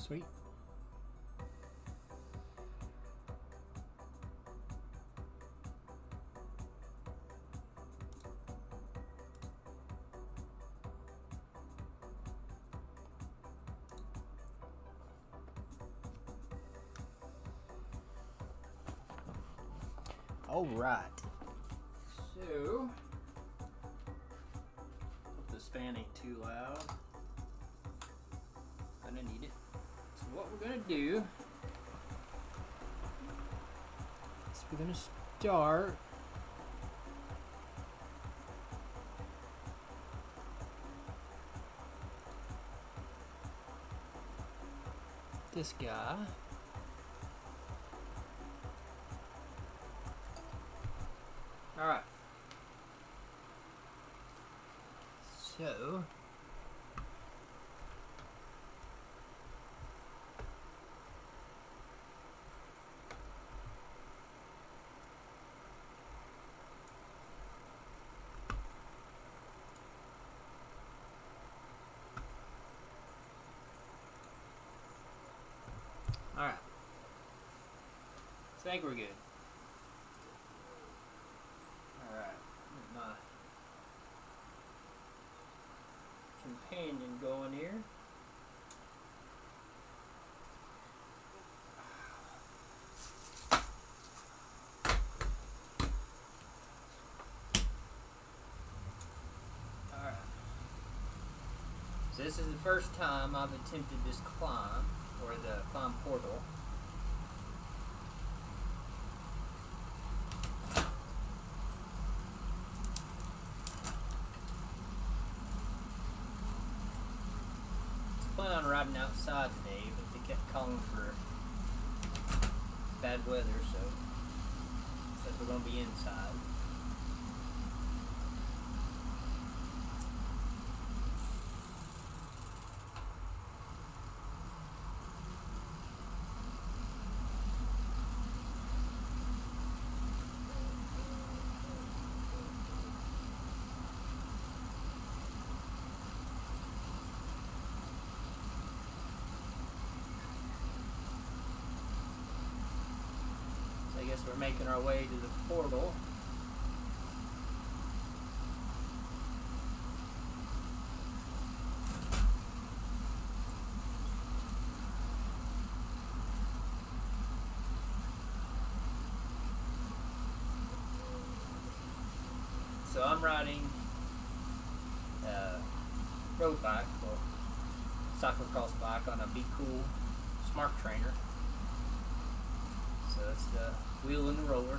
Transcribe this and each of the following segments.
Sweet. All right. So, hope this fan ain't too loud. Gonna need it. So what we're gonna do is we're gonna start this guy. All right. So all right. So I think we're good. All right. Get my companion going here. Alright. So this is the first time I've attempted this climb, or the climb portal. Plan on riding outside today, but they kept calling for bad weather, so said we're gonna be inside. I guess we're making our way to the portal. So I'm riding road bike, well, cyclocross bike on a Be Cool Smart Trainer. So that's the wheel and the roller.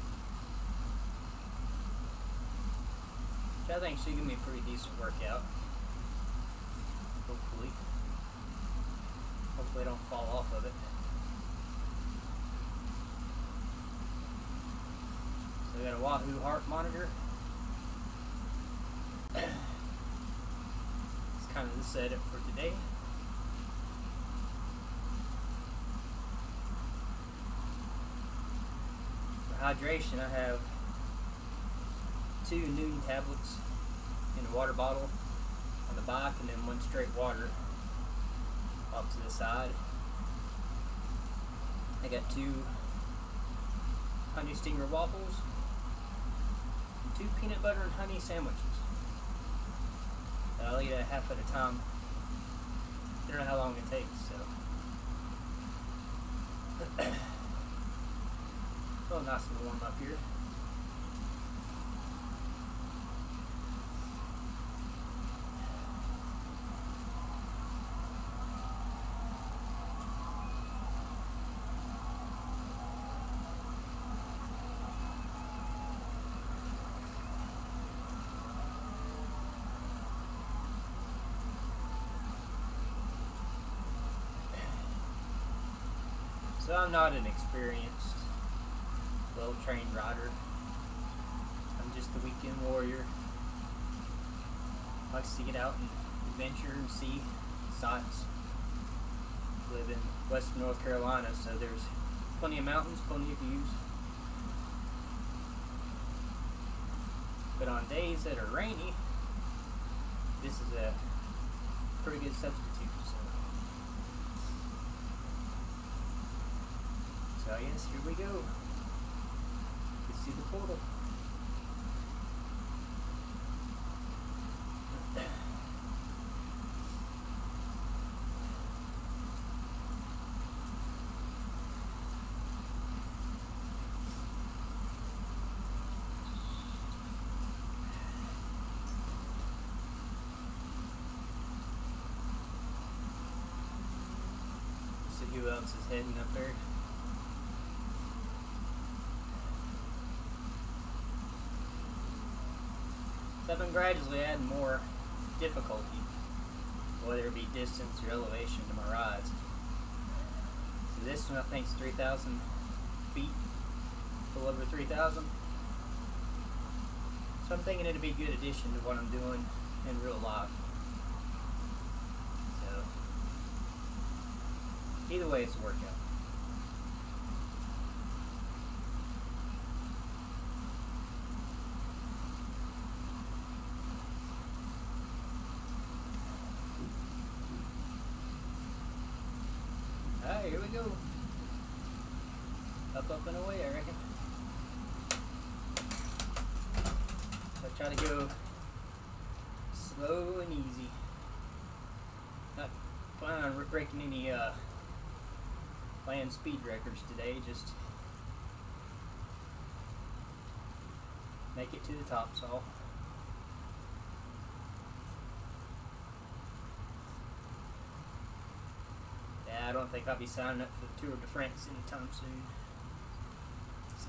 Which I think should give me a pretty decent workout. Hopefully. Hopefully I don't fall off of it. So we got a Wahoo heart monitor. It's kind of the setup for today. Hydration, I have 2 Newton tablets in a water bottle on the bike, and then 1 straight water off to the side. I got 2 honey stinger waffles and 2 peanut butter and honey sandwiches. I'll eat a half at a time. I don't know how long it takes, so. Oh, nice and warm up here. So I'm not an experienced, well-trained rider. I'm just the weekend warrior. Likes to get out and adventure and see sights. Live in western North Carolina, so there's plenty of mountains, plenty of views. But on days that are rainy, this is a pretty good substitute. So So yes, here we go. You see the portal. See who else is heading up there. So I've been gradually adding more difficulty, whether it be distance or elevation, to my rides. So this one I think is 3,000 feet, a little over 3,000. So I'm thinking it'd be a good addition to what I'm doing in real life. So either way, it's a workout. Alright, here we go. Up and away, I reckon. So I try to go slow and easy. Not planning on breaking any land speed records today, just make it to the top, so. I don't think I'll be signing up for the Tour de France anytime soon. So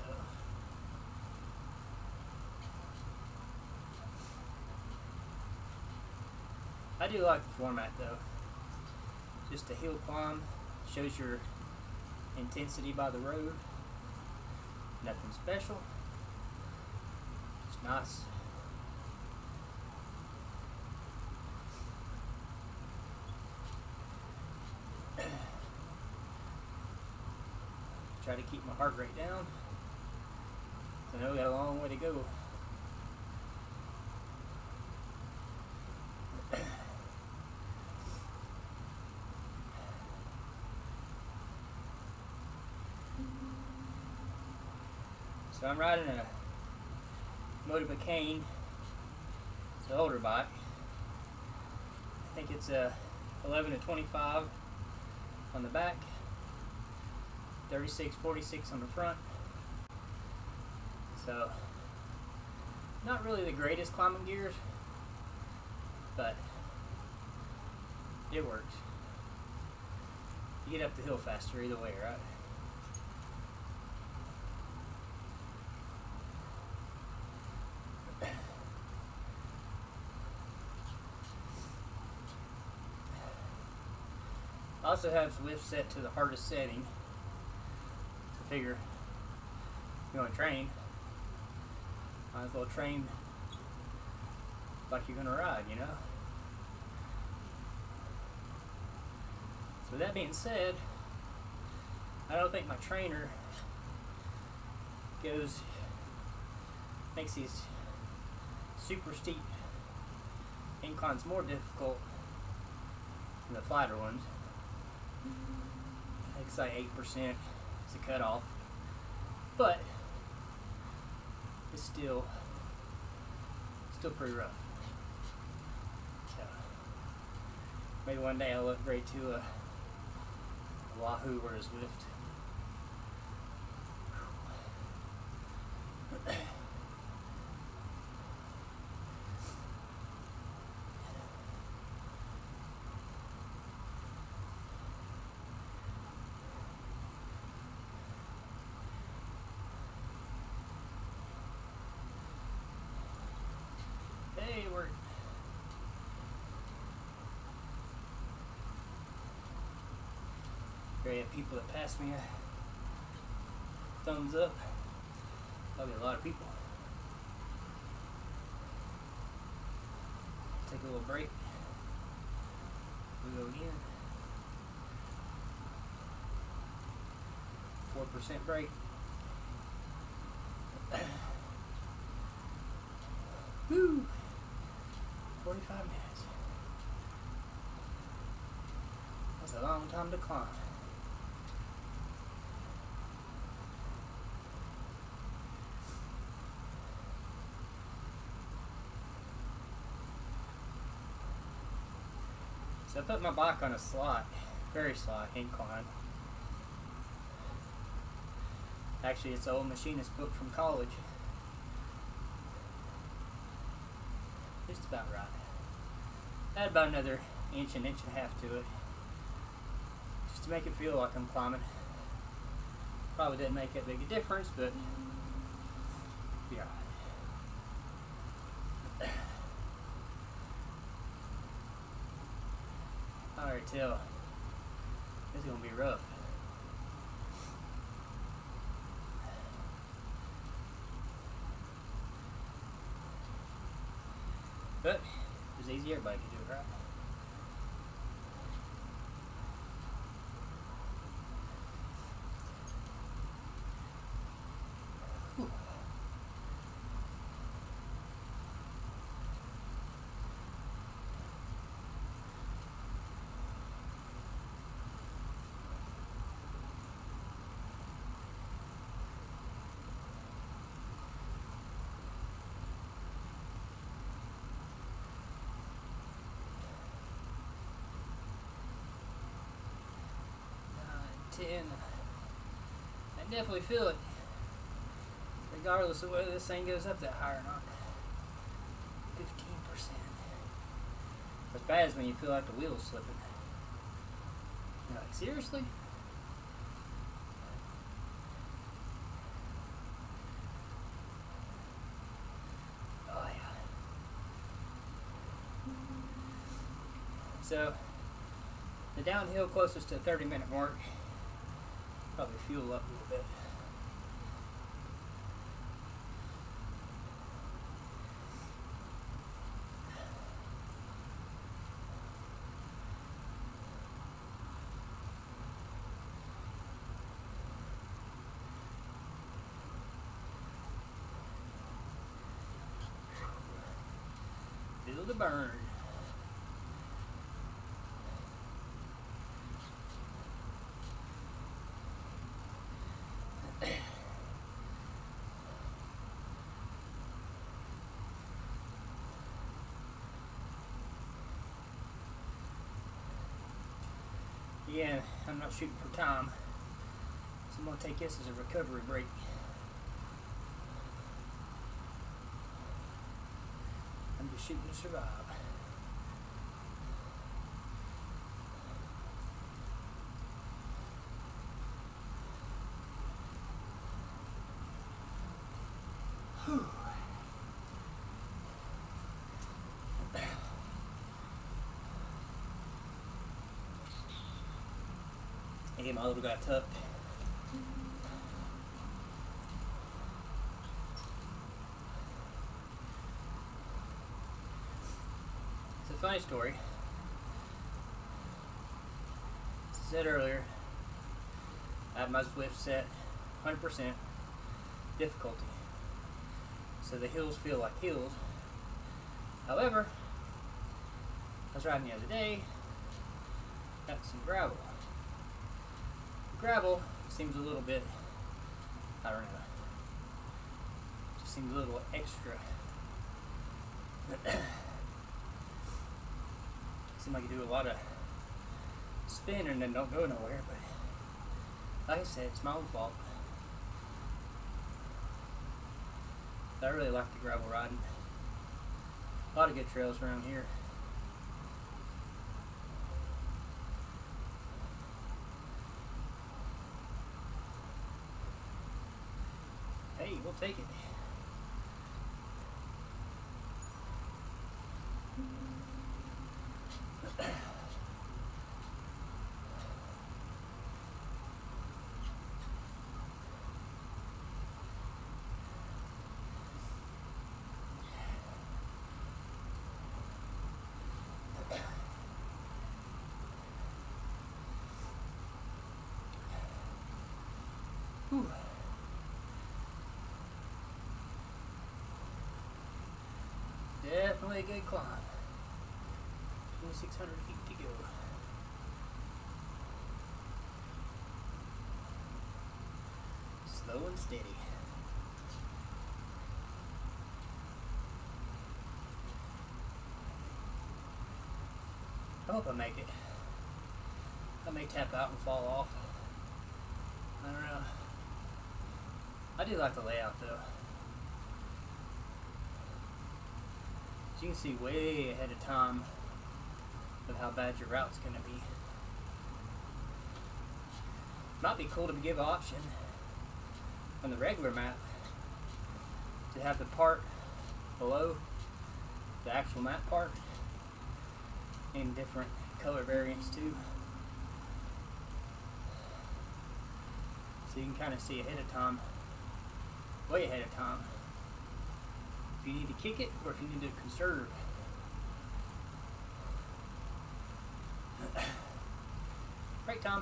I do like the format though. Just a hill climb, shows your intensity by the road. Nothing special. It's nice. Try to keep my heart rate down. I know we got a long way to go. So I'm riding a Motobecane. It's an older bike. I think it's a 11 to 25 on the back. 36/46 on the front. So not really the greatest climbing gears, but it works. You get up the hill faster either way, right? I also have the lift set to the hardest setting. Figure you want to train, might as well train like you're gonna ride, you know. So with that being said, I don't think my trainer makes these super steep inclines more difficult than the flatter ones. I think it's like 8%. It's a cutoff, but it's still pretty rough. So maybe one day I'll upgrade to a Wahoo or a Zwift. Hey, we're great people that pass me a thumbs up. Probably a lot of people. Take a little break. We go again. 4% break. Woo! 45 minutes. That's a long time to climb. So I put my bike on a slight, very slight incline. Actually, it's an old machinist book from college. Just about right. Add about another inch and a half to it, just to make it feel like I'm climbing. Probably didn't make that big a difference, but be alright. I already tell this is gonna be rough. But it was easy, everybody could do it, right? Whew. I definitely feel it, regardless of whether this thing goes up that high or not. 15%. What's bad is when you feel like the wheel's slipping. You're like, seriously? Oh yeah. So, the downhill closest to the 30-minute mark, probably fuel up a little bit. Feel the burn. Again, I'm not shooting for time, so I'm going to take this as a recovery break. I'm just shooting to survive. Whew. I get my little guy tucked. It's a funny story. As I said earlier, I have my Zwift set 100% difficulty, so the hills feel like hills. However, I was riding the other day, got some gravel. Gravel seems a little bit, I don't know, just seems a little extra. Seems like you do a lot of spin and then don't go nowhere, but like I said, it's my own fault. But I really like the gravel riding. A lot of good trails around here. Hey, we'll take it. Whew. Definitely a good climb. 2,600 feet to go. Slow and steady. I hope I make it. I may tap out and fall off. I don't know. I do like the layout though. So you can see way ahead of time of how bad your route's going to be. Might be cool to give an option on the regular map to have the part below the actual map part in different color variants too. So you can kind of see ahead of time, way ahead of time, if you need to kick it or if you need to conserve. Right, Tom?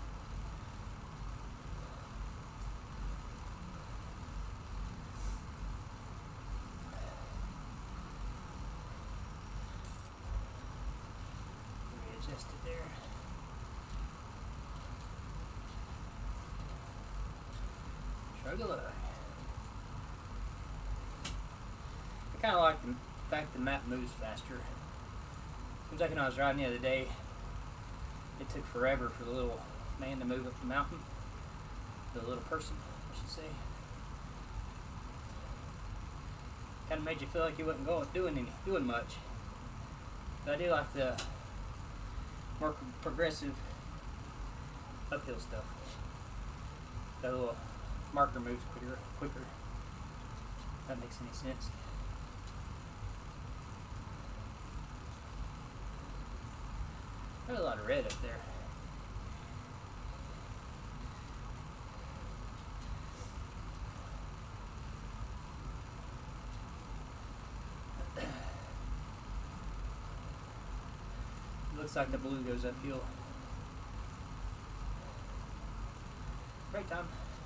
Readjust it there. Shrug a look. I kind of like the fact the map moves faster. Seems like when I was riding the other day, it took forever for the little man to move up the mountain. The little person, I should say. Kind of made you feel like you wasn't doing much. But I do like the more progressive uphill stuff. That little marker moves quicker. If that makes any sense. There's a lot of red up there. Looks like the blue goes uphill. Right, Tom?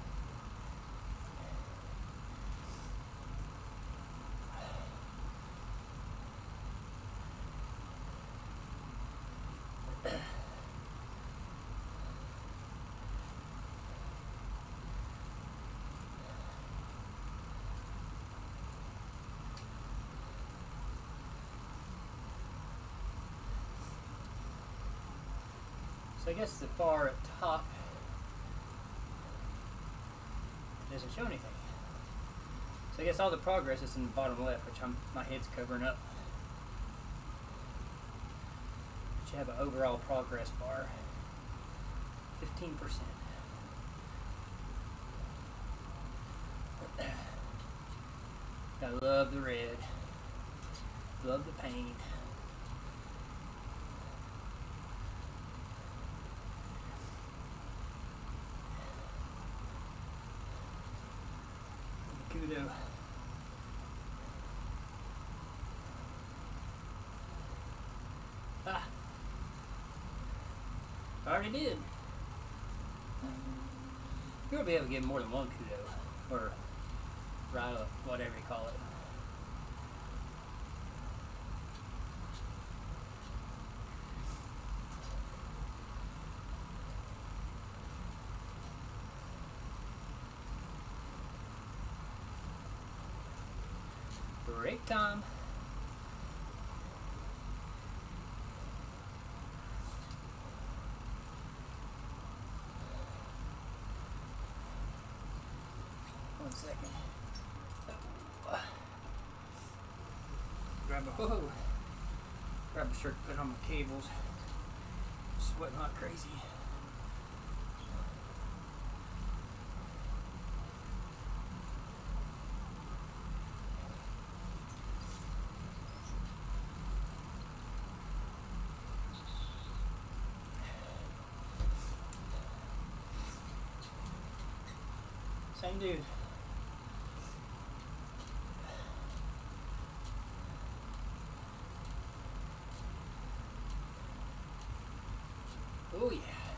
So I guess the bar at top doesn't show anything. So I guess all the progress is in the bottom left, which my head's covering up. But you have an overall progress bar, 15%. I love the red, love the paint. Kudo. Ah, I already did. You'll be able to get more than one kudo, or ride up, whatever you call it. Break time. One second. Grab a shirt, put on my cables. Sweating like crazy. Same dude. Oh yeah.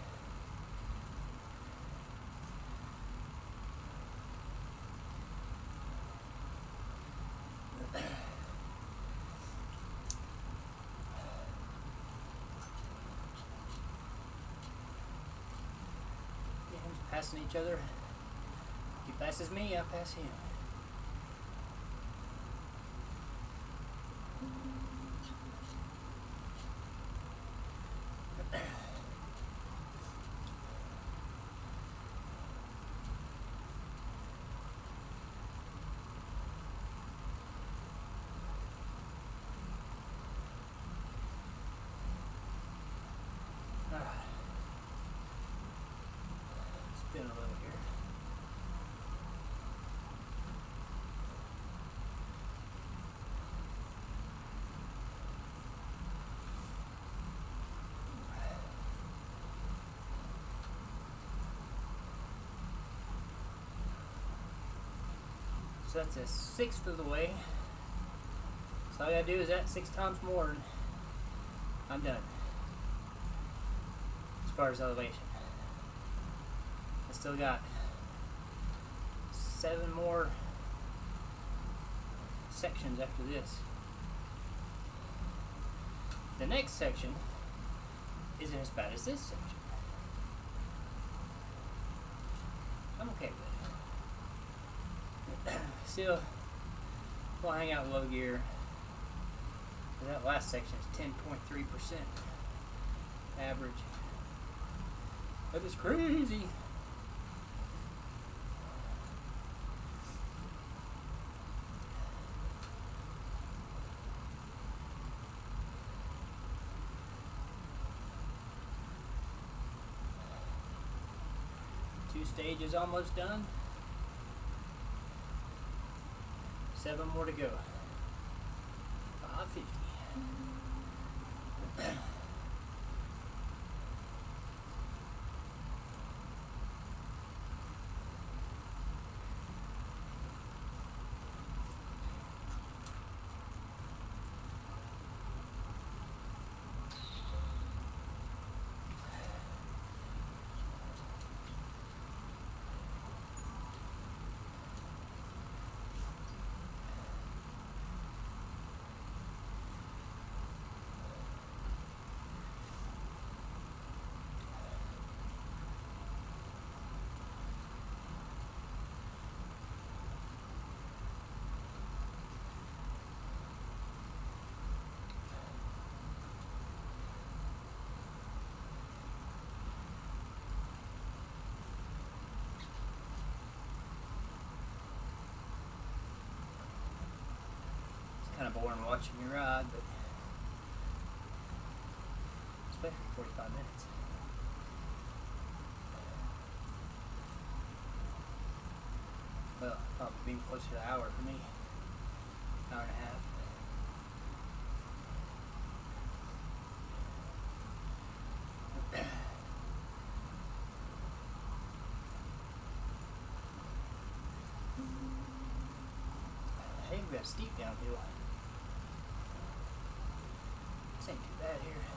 Passing each other. He passes me, I pass him. spin a little here. So that's a sixth of the way. So all I gotta do is that 6 times more and I'm done. As far as elevation. I still got 7 more sections after this. The next section isn't as bad as this section. I'm okay with it. Still, we'll hang out in low gear. That last section is 10.3% average. That is crazy. Two stages almost done. 7 more to go. 550. Kind of boring watching me ride, but especially 45 minutes. Well, probably being closer to an hour for me. Hour and a half. Hey, we got a steep downhill. This ain't too bad here.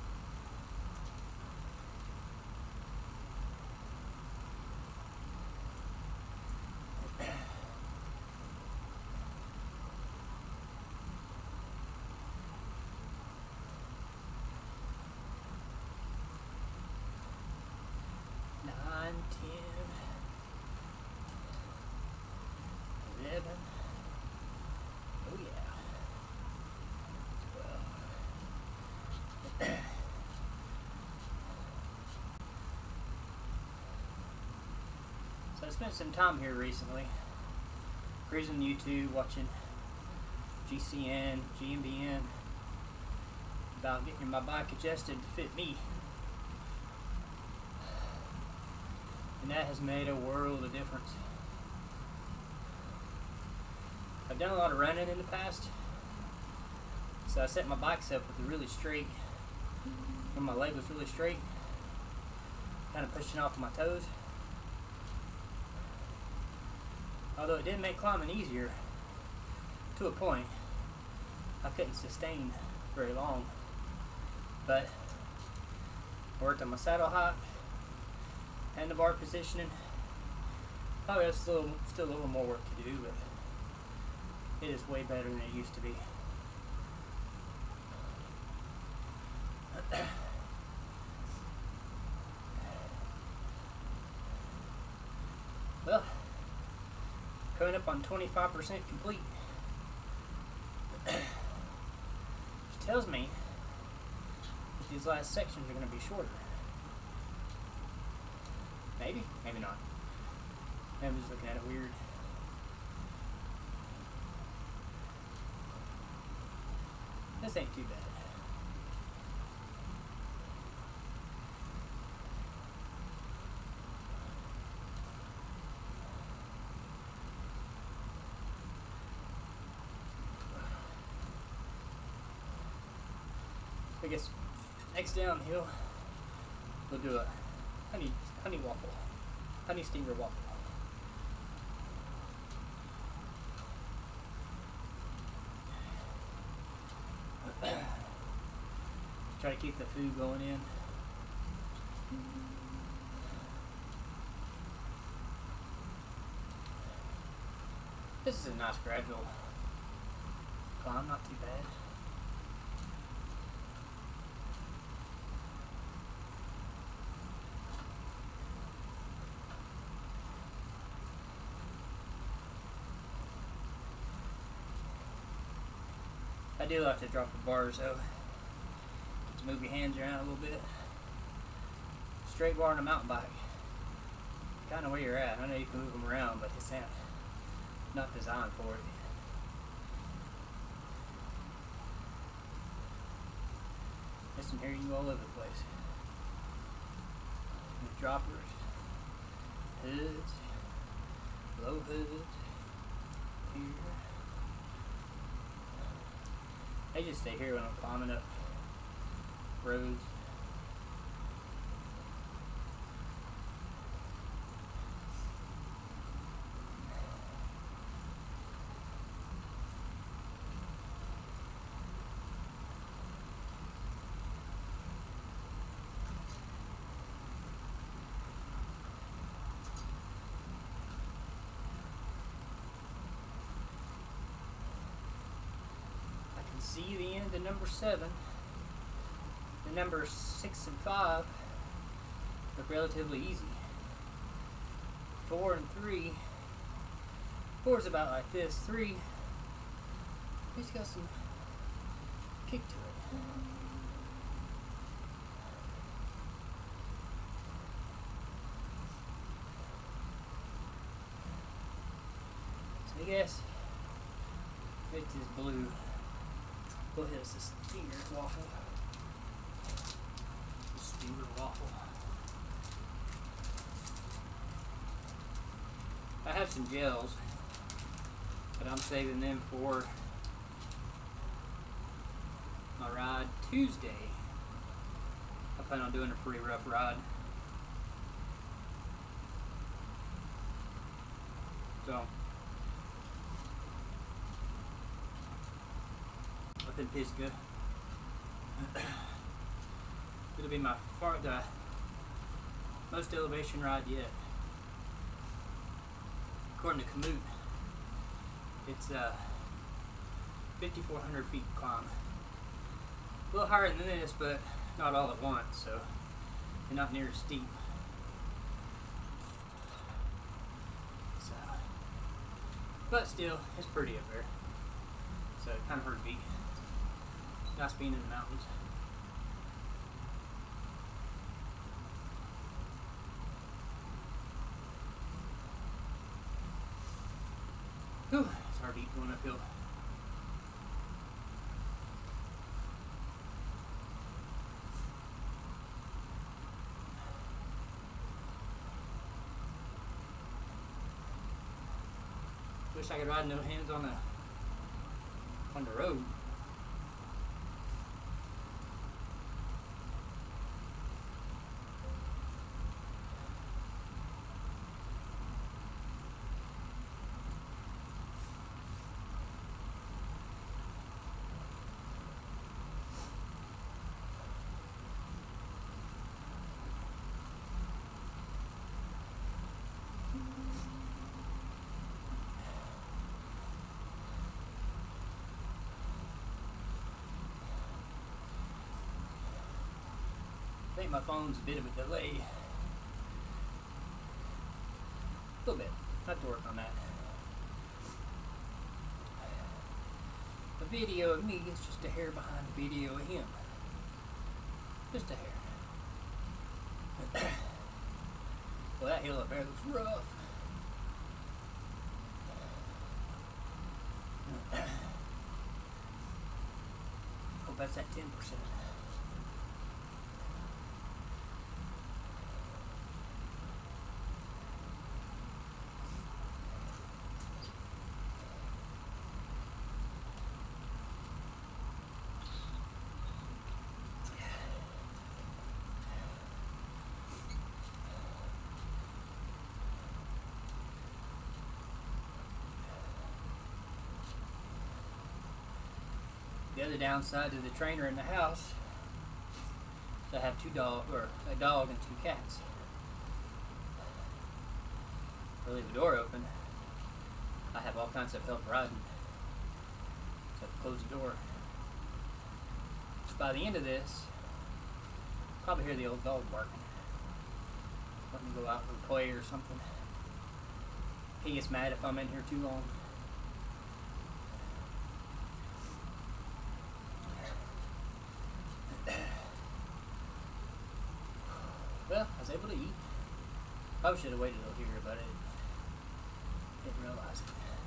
Nine, 10, 11. Oh yeah. So I spent some time here recently, cruising YouTube, watching GCN, GMBN, about getting my bike adjusted to fit me. And that has made a world of difference. I've done a lot of running in the past, so I set my bikes up with a really straight, when my leg was really straight, kind of pushing off my toes. Although it did make climbing easier, to a point. I couldn't sustain very long, but I worked on my saddle height, handlebar positioning. Probably has still a little more work to do, but it is way better than it used to be. Well, coming up on 25% complete. Which tells me that these last sections are going to be shorter. Maybe, maybe not. Maybe I'm just looking at it weird. This ain't too bad. I guess next downhill we'll do a honey waffle, honey stinger waffle. Try to keep the food going in. This is a nice gradual climb, not too bad. I do like to drop the bars though. Just move your hands around a little bit. Straight bar on a mountain bike. Kind of where you're at. I know you can move them around, but it's not designed for it. There's some hearing you all over the place. With droppers, hoods, low hoods, here. I just stay here when I'm climbing up roads. See the end of number 7. The numbers 6 and 5 look relatively easy. 4 and 3. 4 is about like this. 3, it's got some kick to it. So I guess it's this blue. Go ahead, it's this stinger waffle. The stinger waffle. I have some gels, but I'm saving them for my ride Tuesday. I plan on doing a pretty rough ride. So, up in Pisgah. It'll be the most elevation ride yet. According to Komoot, it's 5,400 feet climb. A little higher than this, but not all at once, so you're not near as steep. So, but still, it's pretty up there. So it kind of hard to beat. Nice being in the mountains. Whew, it's hard to eat going uphill. Wish I could ride no hands on the road. I think my phone's a bit of a delay. A little bit. I have to work on that. The video of me is just a hair behind the video of him. Just a hair. Well, that hill up there looks rough. Hope that's at 10%. other downside to the trainer in the house is I have a dog and 2 cats. I leave the door open, I have all kinds of help riding. So I have to close the door. So by the end of this, probably hear the old dog barking. Let me go out and play or something. He gets mad if I'm in here too long. Well, I was able to eat. Probably should have waited till here, but I didn't realize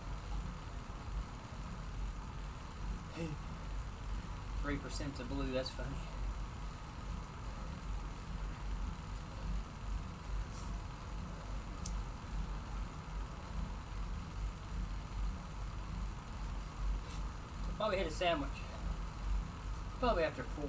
it. 3% of blue, that's funny. Probably hit a sandwich. Probably after 4.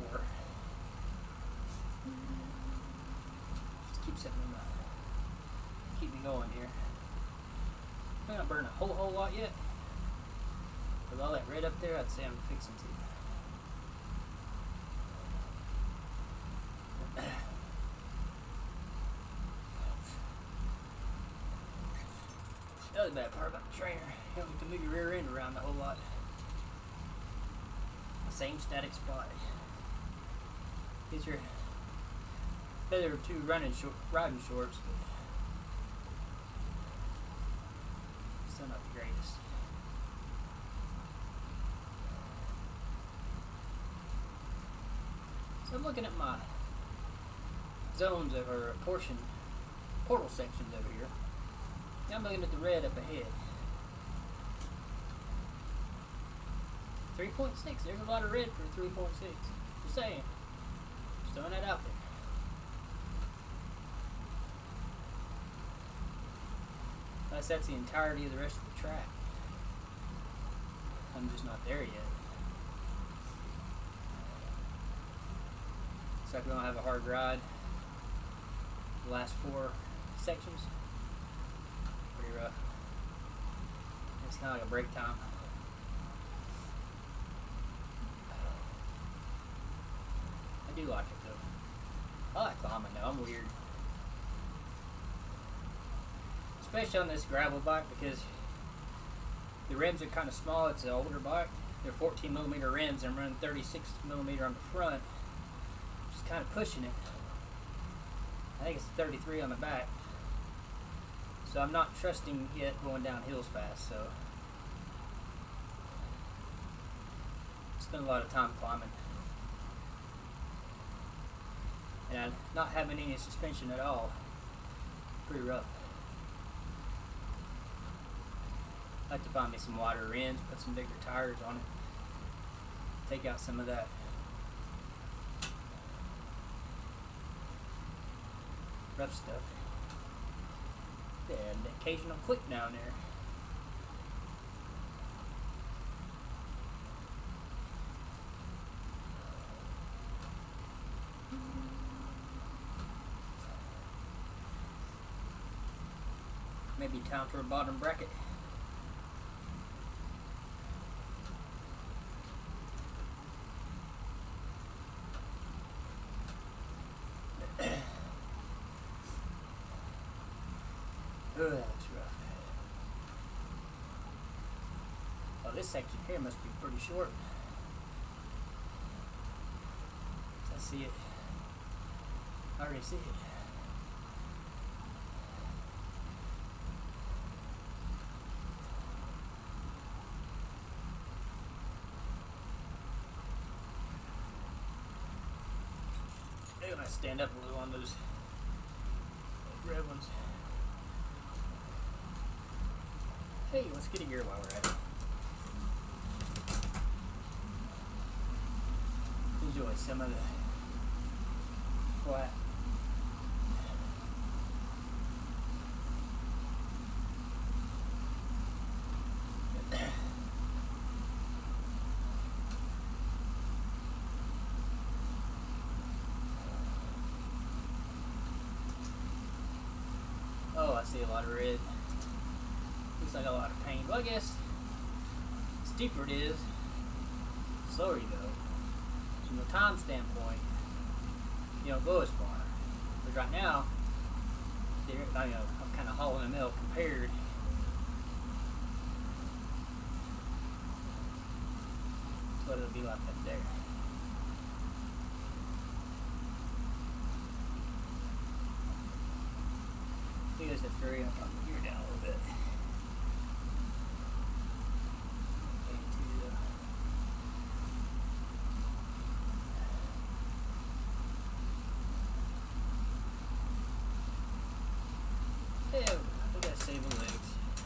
Just keep setting them up. Keep me going here. I'm not burning a whole lot yet. With all that red up there, I'd say I'm fixing to. The other bad part about the trainer, you don't get to move your rear end around a whole lot. Same static spot. These are better 2 riding shorts, but still not the greatest. So I'm looking at my zones or portal sections over here. Now I'm looking at the red up ahead. 3.6. There's a lot of red for 3.6. Just saying. Just throwing that out there. Unless that's the entirety of the rest of the track. I'm just not there yet. Looks like we don't have a hard ride. The last 4 sections. Pretty rough. It's kind of like a break time. I do like it though. I like climbing though, I'm weird. Especially on this gravel bike because the rims are kind of small, it's an older bike. They're 14mm rims and I'm running 36mm on the front. Just kind of pushing it. I think it's 33 on the back. So I'm not trusting yet going down hills fast, so. Spend a lot of time climbing. And not having any suspension at all. Pretty rough. I'd like to find me some wider rims, put some bigger tires on it. Take out some of that rough stuff. Yeah, and the occasional click down there. Maybe time for a bottom bracket. Oh, that's rough. Well, this section here must be pretty short. I see it. I already see it. Maybe when I stand up a little on those red ones. Hey, let's get a gear while we're at it. Enjoy some of the flat. Oh, I see a lot of red. Looks like a lot of paint. Well, I guess the steeper it is, the slower you go. from the time standpoint, you don't go as far. But right now, I'm kind of hauling a mill compared. To what it'll be like up there. You guys have to hurry up on the gear down a little bit. Yeah, we gotta save the legs.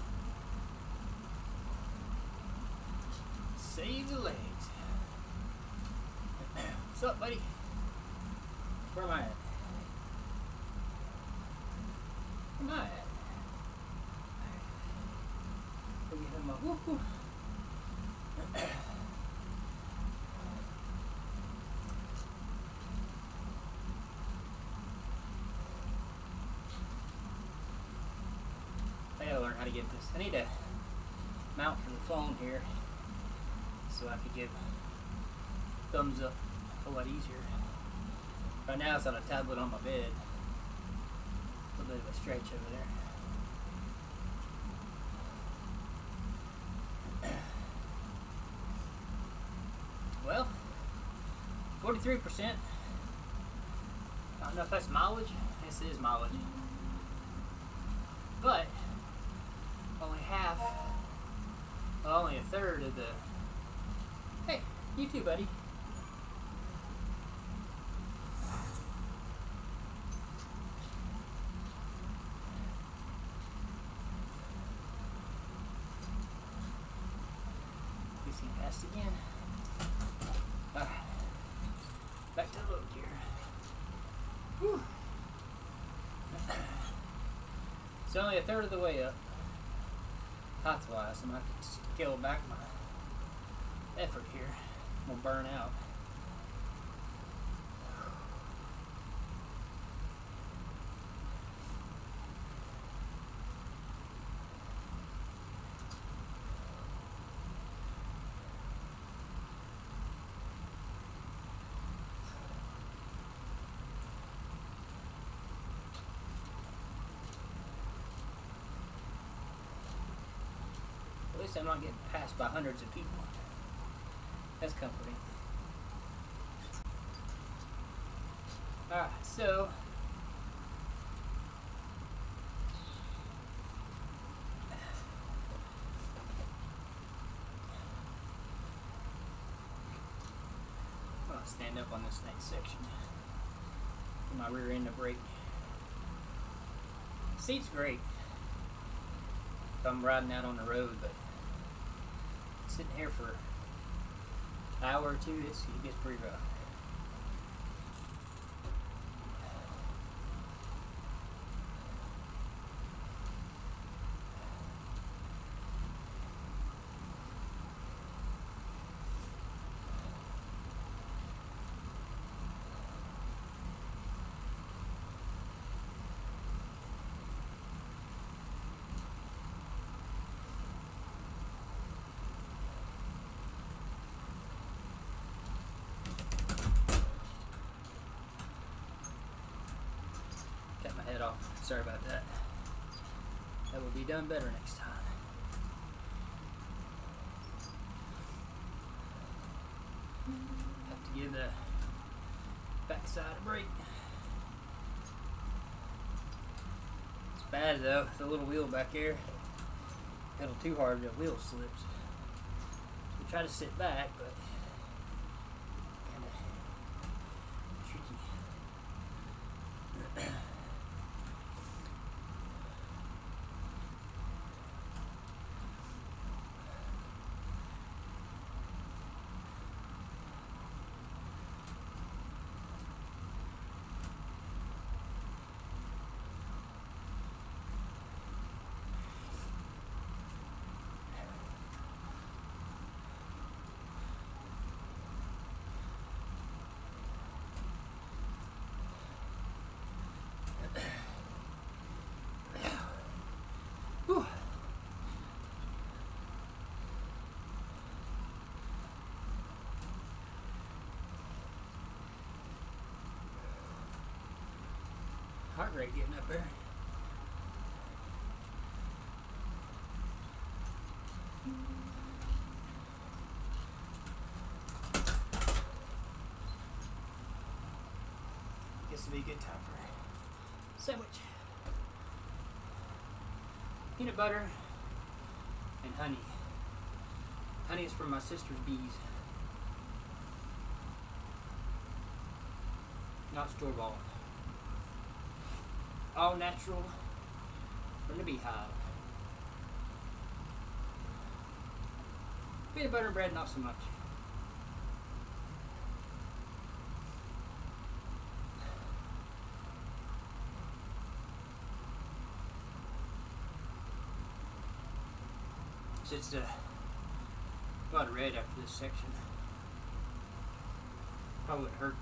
Save the legs. What's up, buddy? Where am I at? Where am I at? Let me hit my woo-hoo. I gotta learn how to get this. I need a mount for the phone here so I could give thumbs up a lot easier. Right now it's on a tablet on my bed. A little bit of a stretch over there. Well, 43%. I don't know if that's mileage. This is mileage. But only half, well, only a third of the. Hey, you too, buddy. We see past again. Alright. Back to the load gear. Whew. It's only a third of the way up. Height-wise, I'm going to have to scale back my effort here. I'm going to burn out. At least I'm not getting passed by hundreds of people. That's comforting. Alright, so I'm gonna stand up on this next section. Get my rear end to brake. Seat's great if I'm riding out on the road, but sitting here for an hour or two, it gets pretty rough. Got my head off. Sorry about that. That will be done better next time. Have to give the backside a break. It's bad though, the little wheel back there. Pedal too hard, the wheel slips. We try to sit back, but kind of tricky. heart rate getting up there. Guess it'll be a good time for a sandwich. Peanut butter and honey. Honey is from my sister's bees. Not store-bought. All natural from the beehive. Peanut butter and bread, not so much. Since a lot of red after this section, probably wouldn't hurt.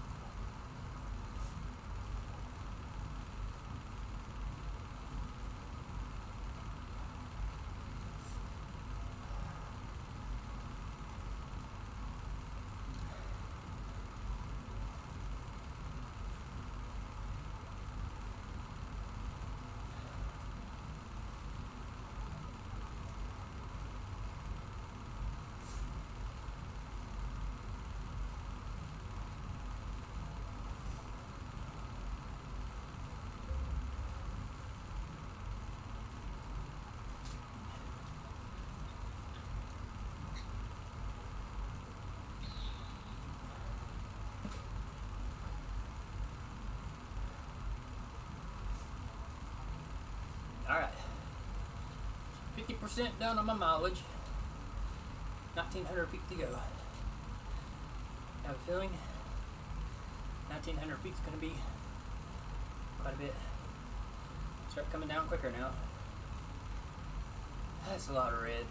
Alright, 50% done on my mileage, 1,900 feet to go. I have a feeling 1,900 feet is going to be quite a bit. Start coming down quicker now. That's a lot of red.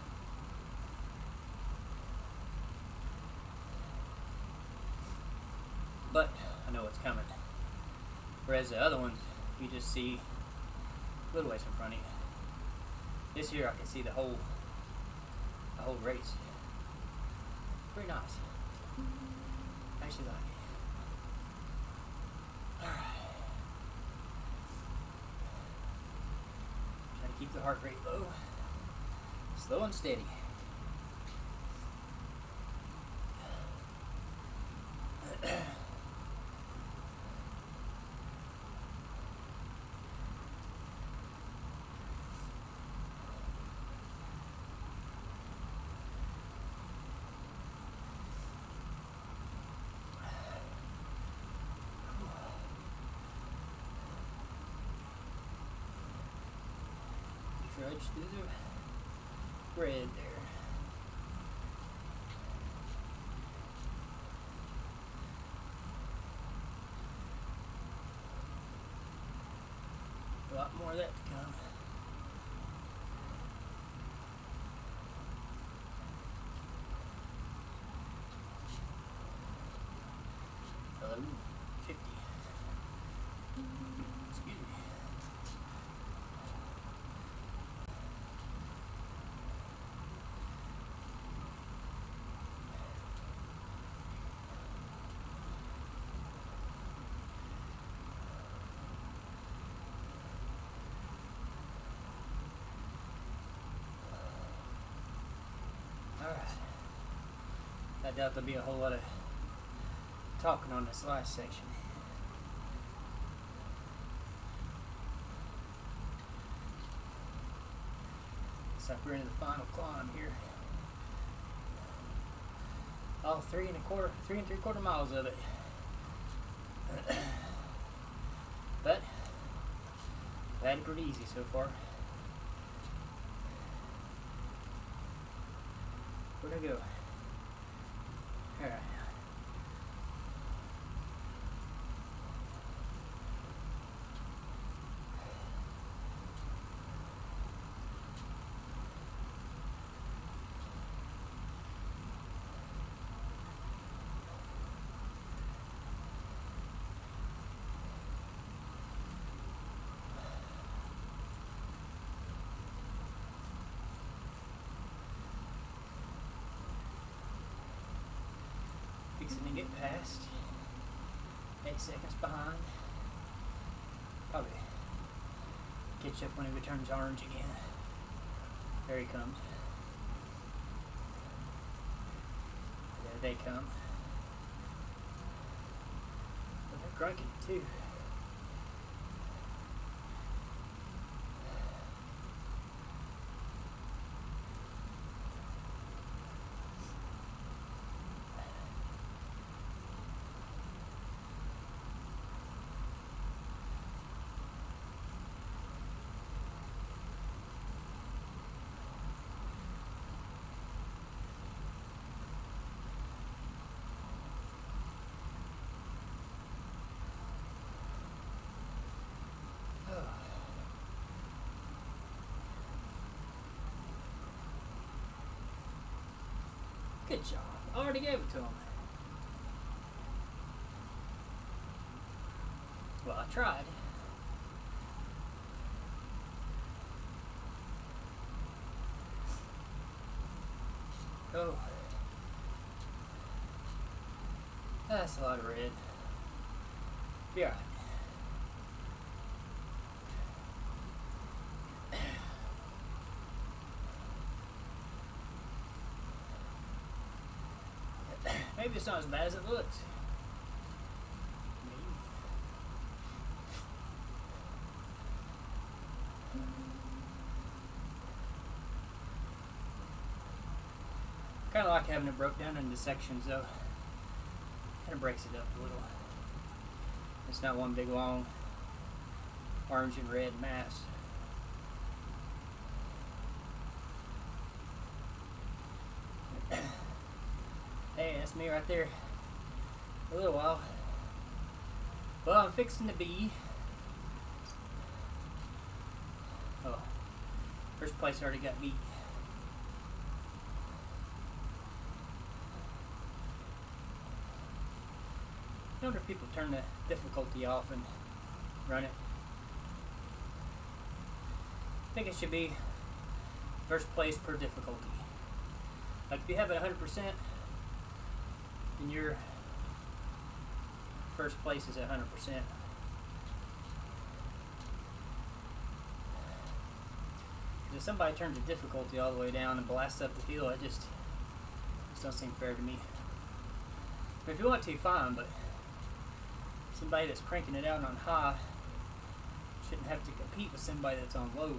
But I know what's coming. Whereas the other ones, you just see a little ways in front of you. This here I can see the whole race. Pretty nice. I actually like it. Alright. Try to keep the heart rate low. Slow and steady. Trudge through the red there. A lot more of that to come. Hello, 50. Excuse me. Alright. I doubt there'll be a whole lot of talking on this last section. Looks like we're into the final climb here. All 3.75 miles of it. But I've had it pretty easy so far. Where'd I go? Alright. Fixing to get past. 8 seconds behind. Probably catch up when it turns orange again. There he comes. There they come. But they're grunking too. Good job. I already gave it to him. Well, I tried. Oh. That's a lot of red. Be alright. Maybe it's not as bad as it looks. Kind of like having it broke down into sections though. Kind of breaks it up a little. It's not one big long orange and red mass. Hey, that's me right there. A little while. Well, I'm fixing to be. Oh, first place already got beat. I wonder if people turn the difficulty off and run it. I think it should be first place per difficulty. Like if you have it 100%, then your first place is at 100%. If somebody turns the difficulty all the way down and blasts up the field, it just don't seem fair to me. If you want to, fine, but somebody that's cranking it out on high shouldn't have to compete with somebody that's on low.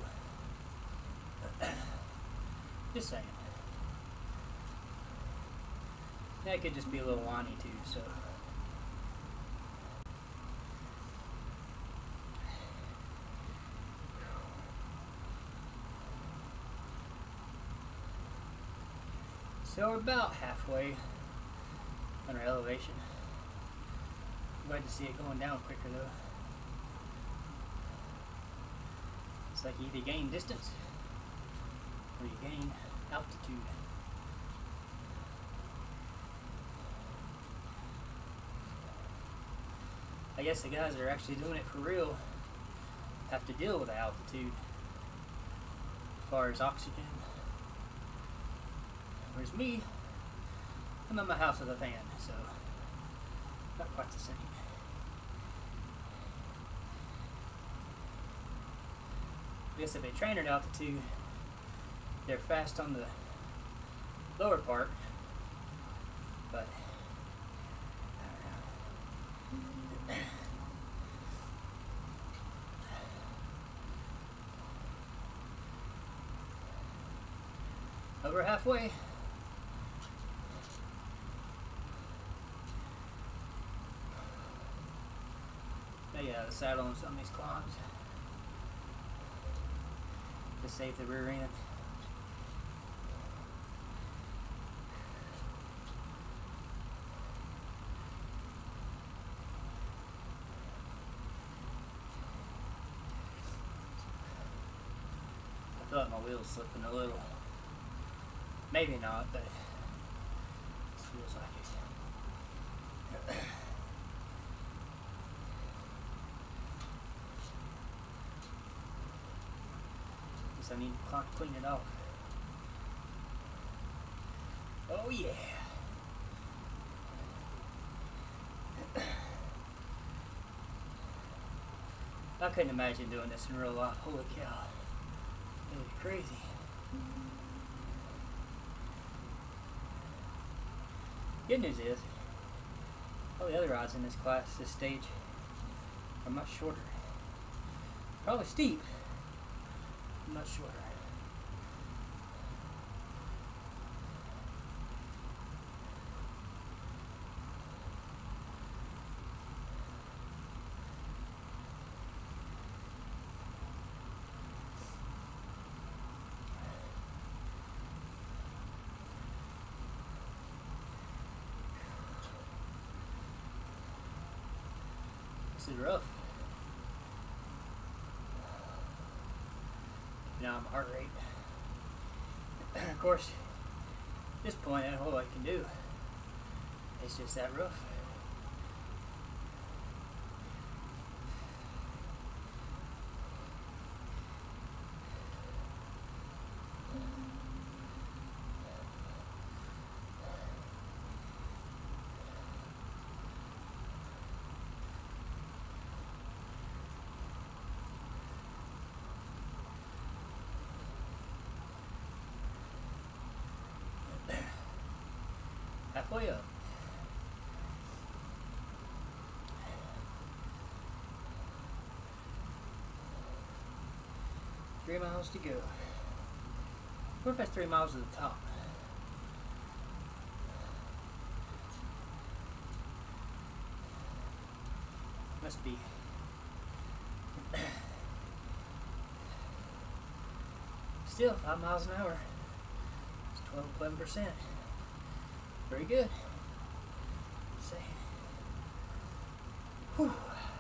Just saying. That could just be a little whiny too, so. So we're about halfway on our elevation. Glad to see it going down quicker though. It's like you either gain distance or you gain altitude. I guess the guys that are actually doing it for real have to deal with the altitude as far as oxygen. Whereas me, I'm in my house with a fan, so not quite the same. I guess if they train at altitude, they're fast on the lower part, but I don't know. Over halfway. Yeah, the saddle on some of these climbs to save the rear end. I feel like my wheel's slipping a little. Maybe not, but it feels like it. I need to clean it off. Oh yeah. I couldn't imagine doing this in real life. Holy cow. It would be crazy. Good news is, all the other rides in this class, this stage, are much shorter. Probably steep, but much shorter. This is rough. Now my heart rate. Of course, at this point, that's all I can do. It's just that rough. Halfway up. Three miles to go. What if that's 3 miles to the top? Must be. Still 5 miles an hour. It's 12-11%. Very good. Say. Whew.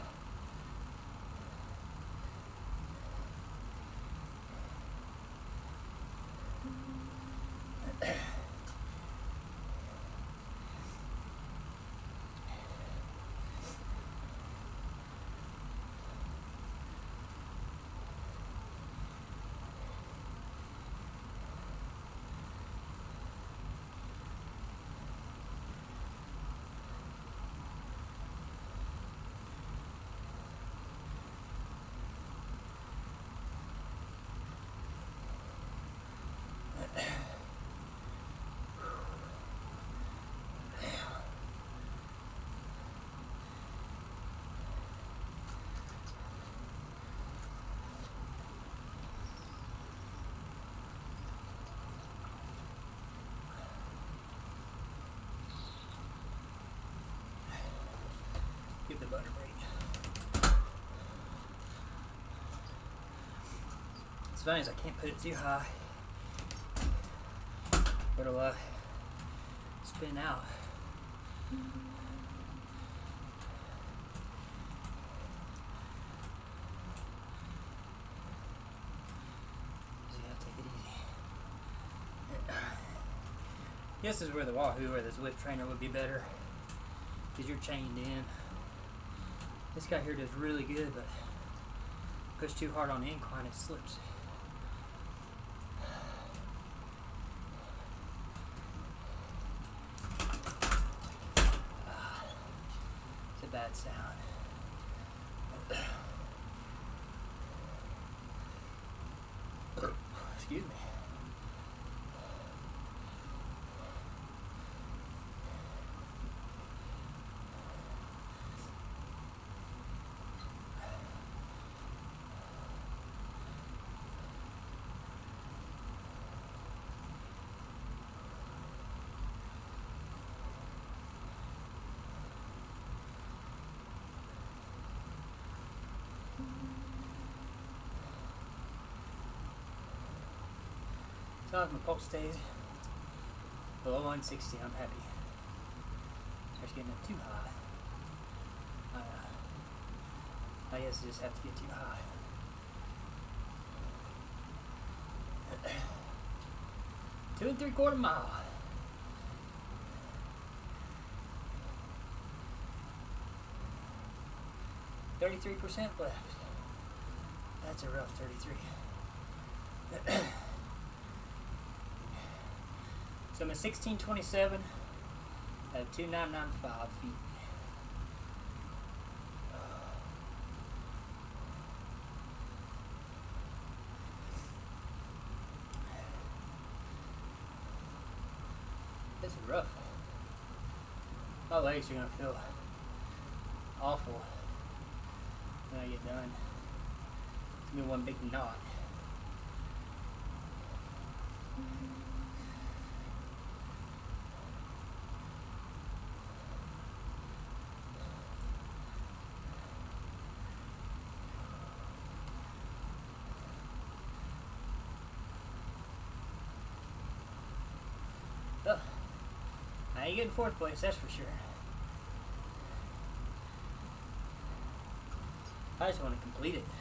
Give the butter break. It's funny as I can't put it too high. But it'll spin out. So you gotta take it easy. This is where the Wahoo or the Zwift trainer would be better, because you're chained in. This guy here does really good, but push too hard on the incline, it slips. It's a bad sound. Excuse me. As long as my pulse stays below 160, I'm happy. It's getting up too high. I guess I just have to get too high. Two and 3/4 mile. %33 left. That's a rough 33. So I'm at 1627 at 2995 feet. This is rough. My legs are gonna feel awful when I get done. It's gonna be one big knot. Oh, I ain't getting fourth place, that's for sure. I just want to complete it.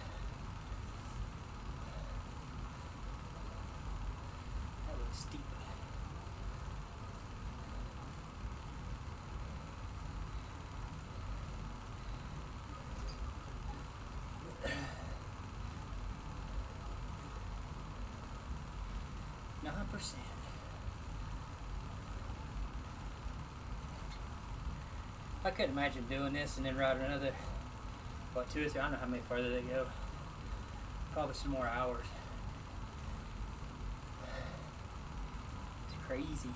That was steep. %. I couldn't imagine doing this and then riding another, what, 2 or 3, I don't know how many further they go. Probably some more hours. It's crazy.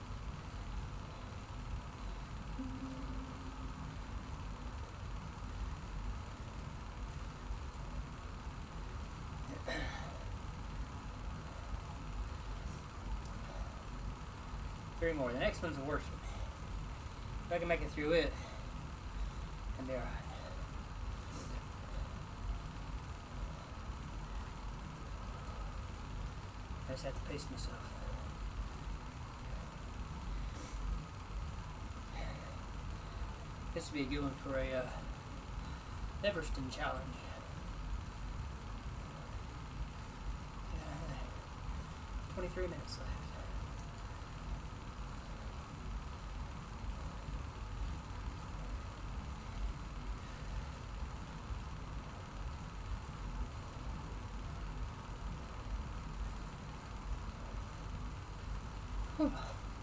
Three more. The next one's the worst one. If I can make it through it, I'll be alright. I just have to pace myself. This would be a good one for a Evereston challenge. 23 minutes left. Whew.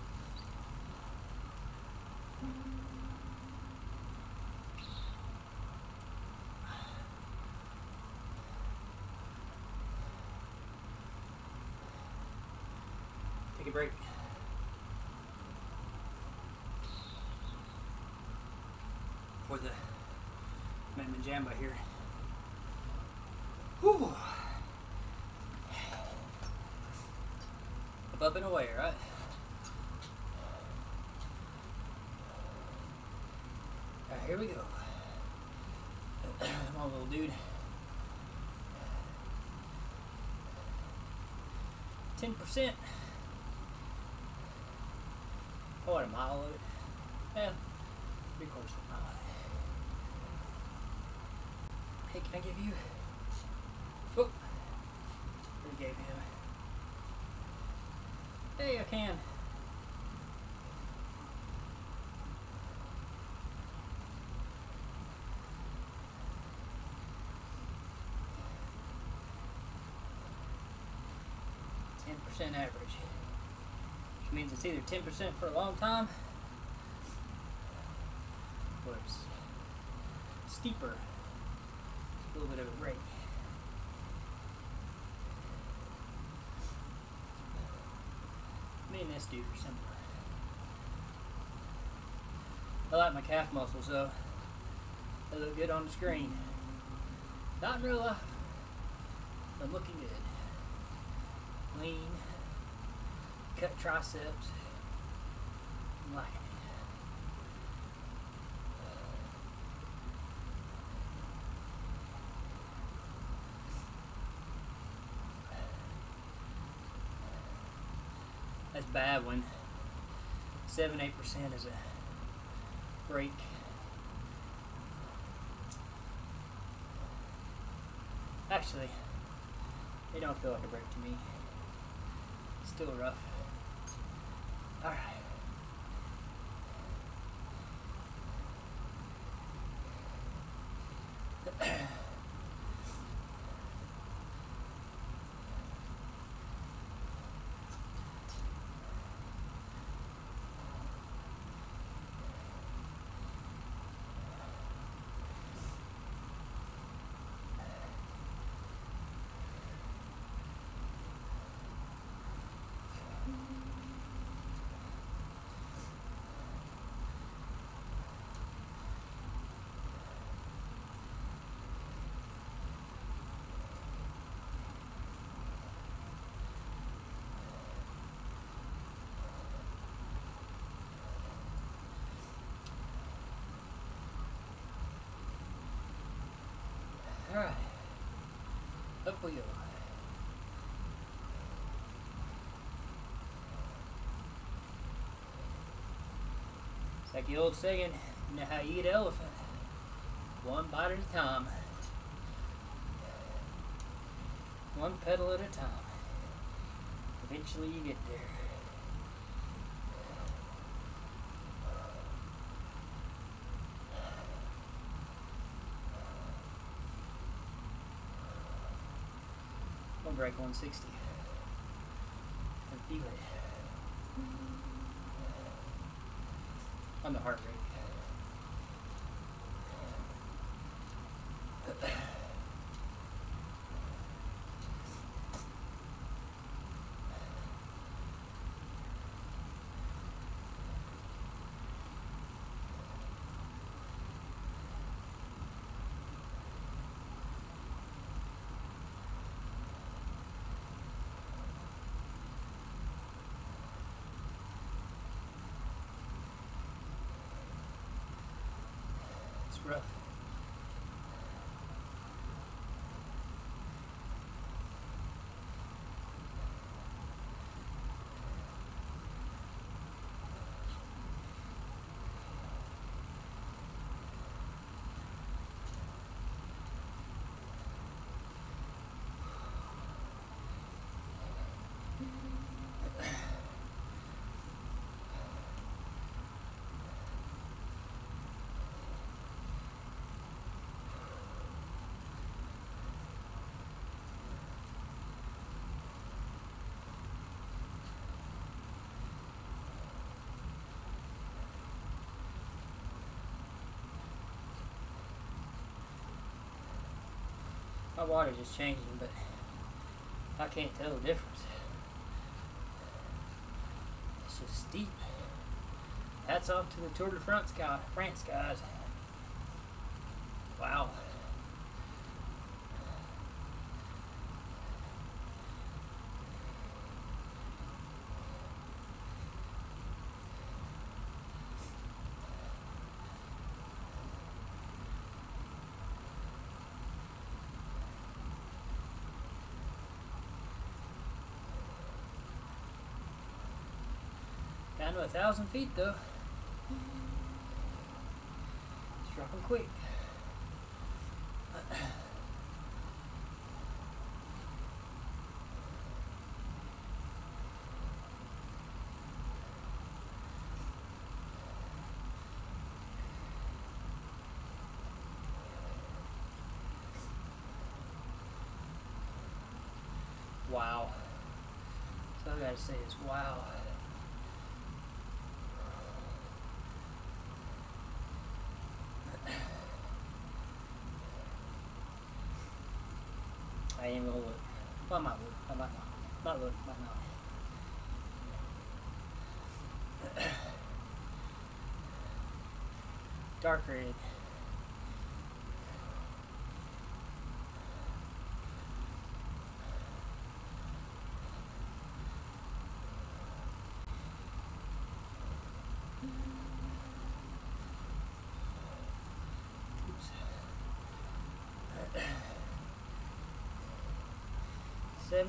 Take a break. For the Mammoth Jamba here. Whew. Up and away, right? Alright, here we go. Come on, little dude. 10%. Oh, what, a mile of it? Yeah, 3/4 of a mile. Hey, can I give you? Oh, already gave him. Hey, I can. Average, which means it's either 10% for a long time or it's steeper, a little bit of a break. Me and this dude are similar. I like my calf muscles though. They look good on the screen. Not in real life, but looking good. Lean, cut triceps, I'm liking it. That's bad when 7-8% is a break. Actually, they don't feel like a break to me. Still rough. All right. Alright. Up we go. It's like the old saying, you know how you eat an elephant? One bite at a time. One petal at a time. Eventually you get there. I'll break 160 and feel it on the heart rate. It's rough. My water's just changing, but I can't tell the difference. It's just steep. Hats off to the Tour de France guys. Wow. Down to 1,000 feet though. It's dropping quick. Wow. So all I gotta say is wow. I ain't gonna look. Well, I might look. I might not. Might look. Might not. Dark red. Oops. 17%.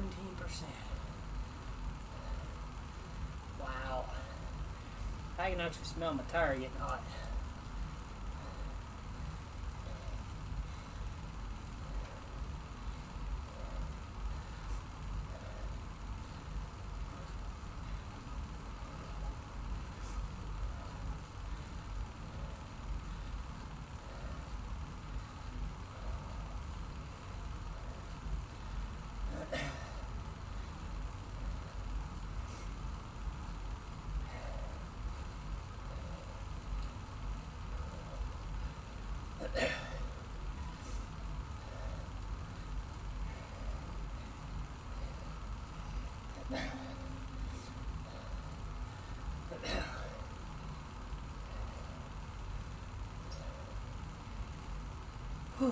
Wow. I can actually smell my tire getting hot. Whew.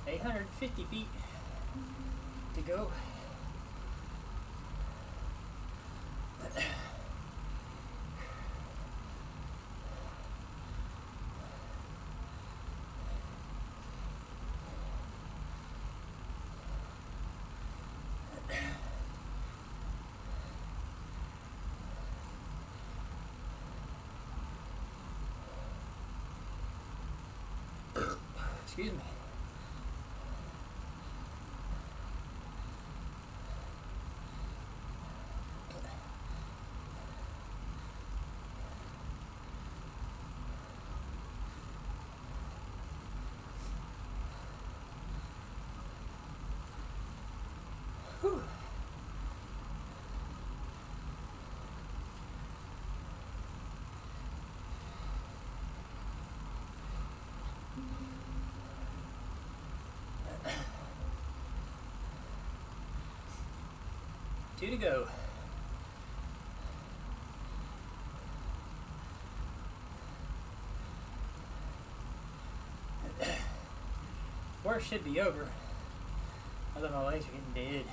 850 feet to go. Excuse me. Whew. Two to go. Worst should be over. Although my legs are getting dead.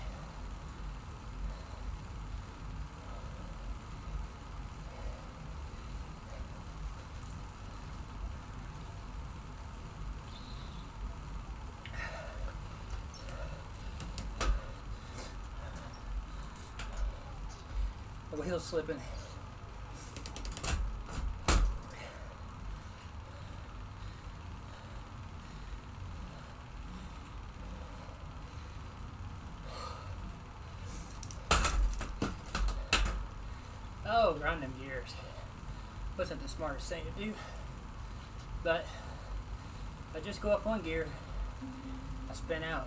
The wheel's slipping. Oh, grind them gears. Wasn't the smartest thing to do. But if I just go up one gear, I spin out.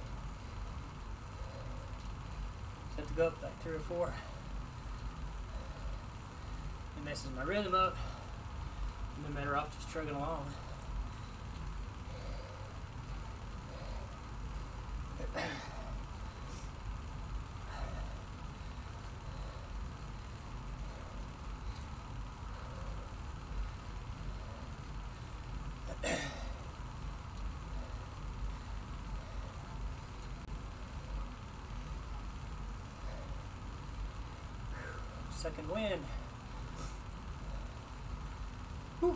So I have to go up like 3 or 4. It messes my rhythm up. I'm better off just trugging along. Second wind. Whew.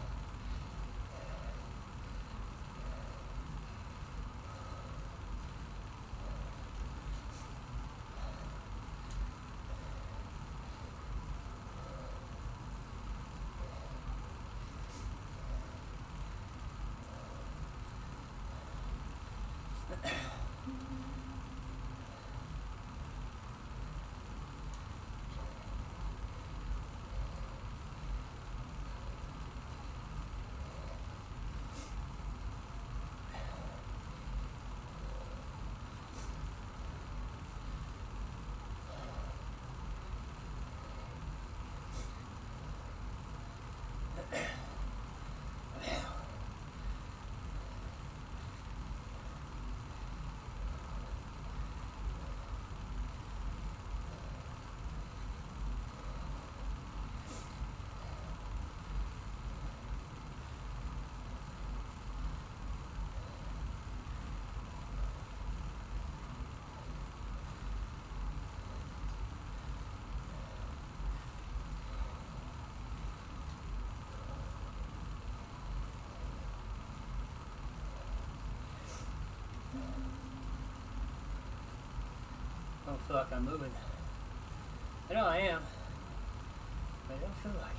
I don't feel like I'm moving. I know I am, but I don't feel like it.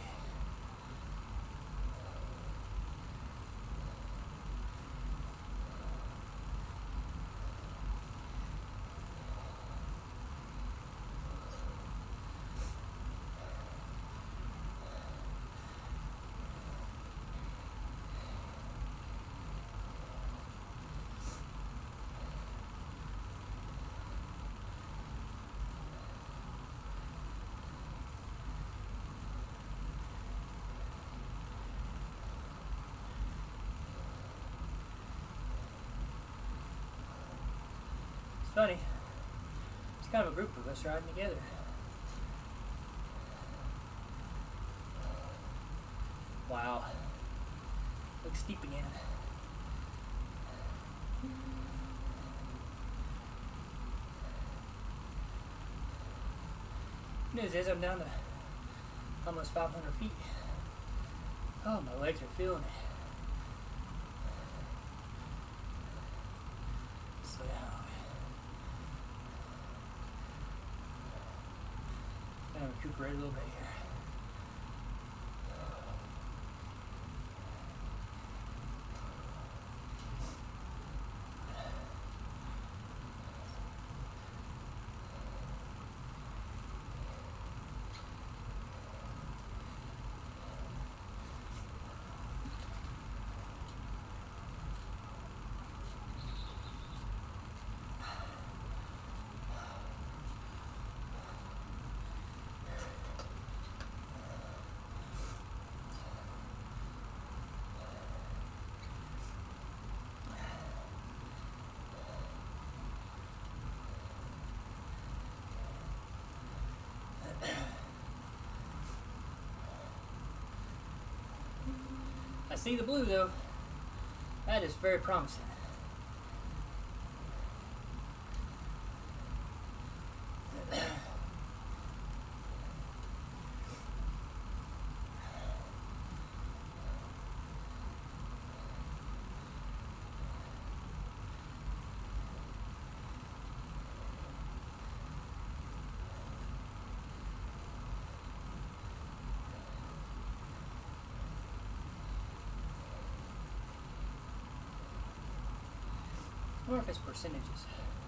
Funny, it's kind of a group of us riding together. Wow, looks steep again. News is I'm down to almost 500 feet. Oh, my legs are feeling it. Slow down. I'm gonna recuperate a little bit here. I see the blue though. That is very promising. I wonder if it's percentages.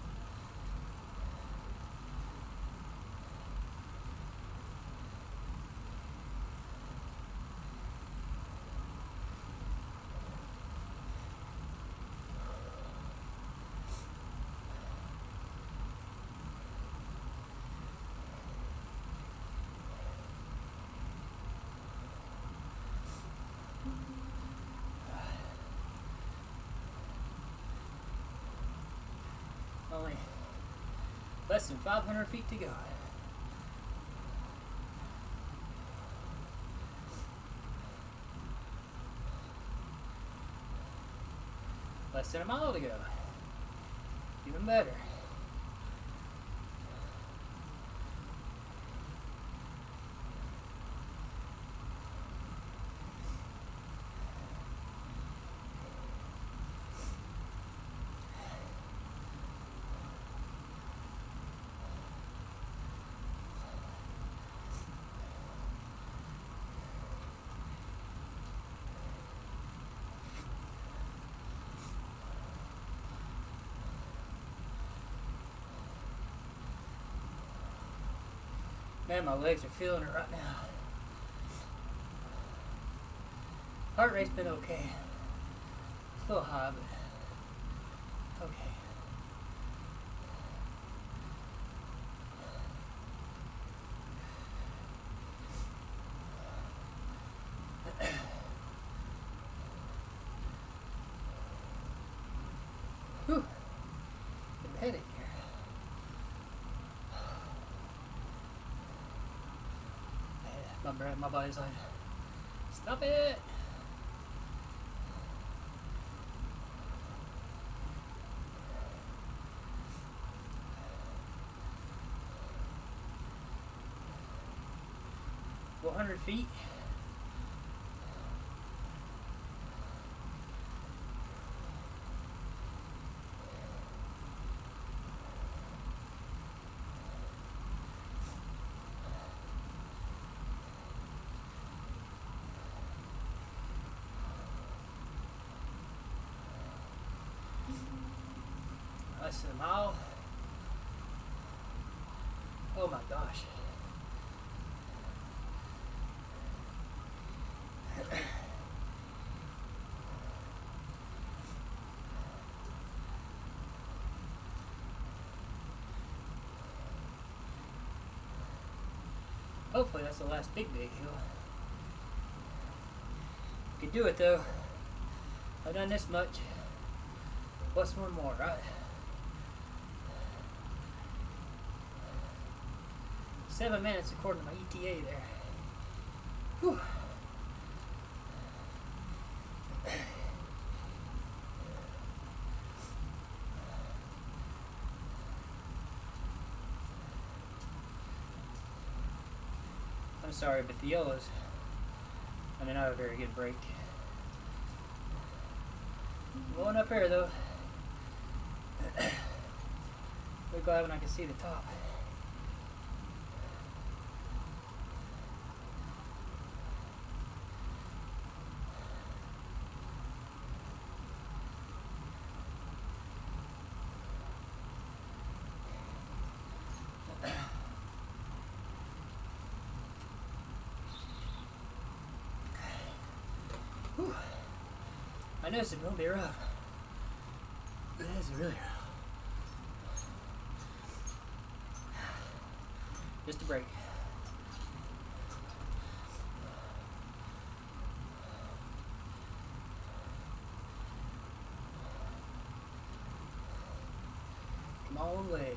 Only less than 500 feet to go. Less than a mile to go. Even better. Man, my legs are feeling it right now. Heart rate's been okay. A little high, but okay. Whew. Good headache here. My body's like, stop it! $400 feet. Less than a mile. Oh my gosh. Hopefully that's the last big hill. Could do it though. I've done this much. What's one more, right? 7 minutes according to my ETA there. Whew. I'm sorry, but the yellows, I mean, not a very good break. Going up here though. We're glad when I can see the top. Whew. I know it's going to be rough. It is really rough. Just a break. Come on, legs.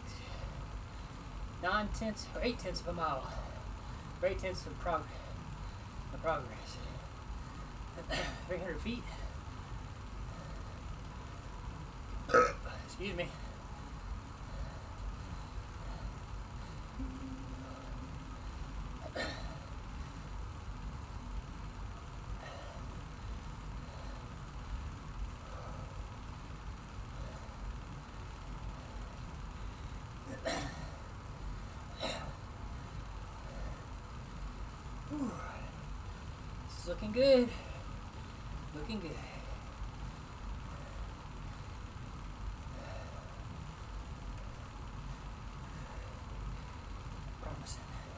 9/10 or 8/10 of a mile. Or 8/10 of progress. 300 feet. Excuse me. This is looking good. Looking good. Promising.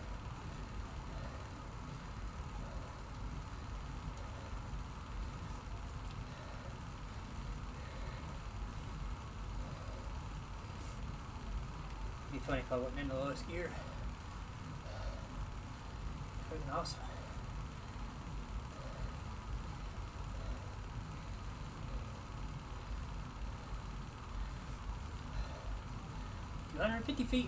It'd be funny if I wasn't in the lowest gear. Freaking awesome. Two 150 feet.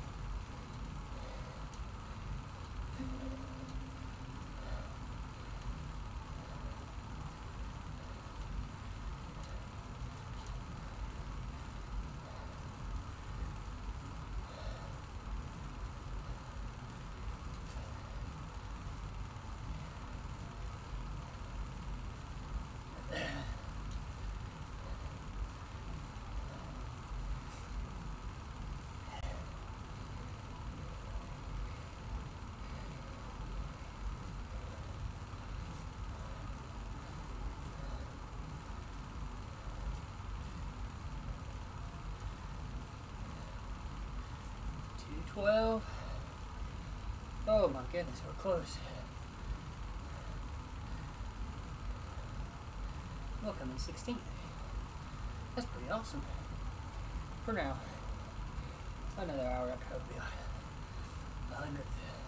$212. Oh my goodness, we're close. Welcome in 16th. That's pretty awesome. For now. Another hour after I'll be on 100th.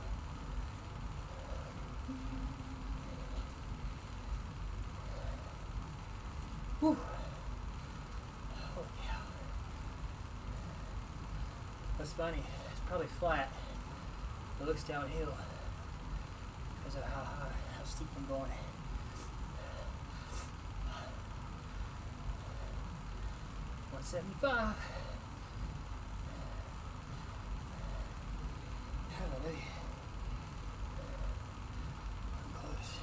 Whew. Holy cow. That's funny. It's probably flat. It looks downhill because of how steep I'm going. $175. Hallelujah. I'm close.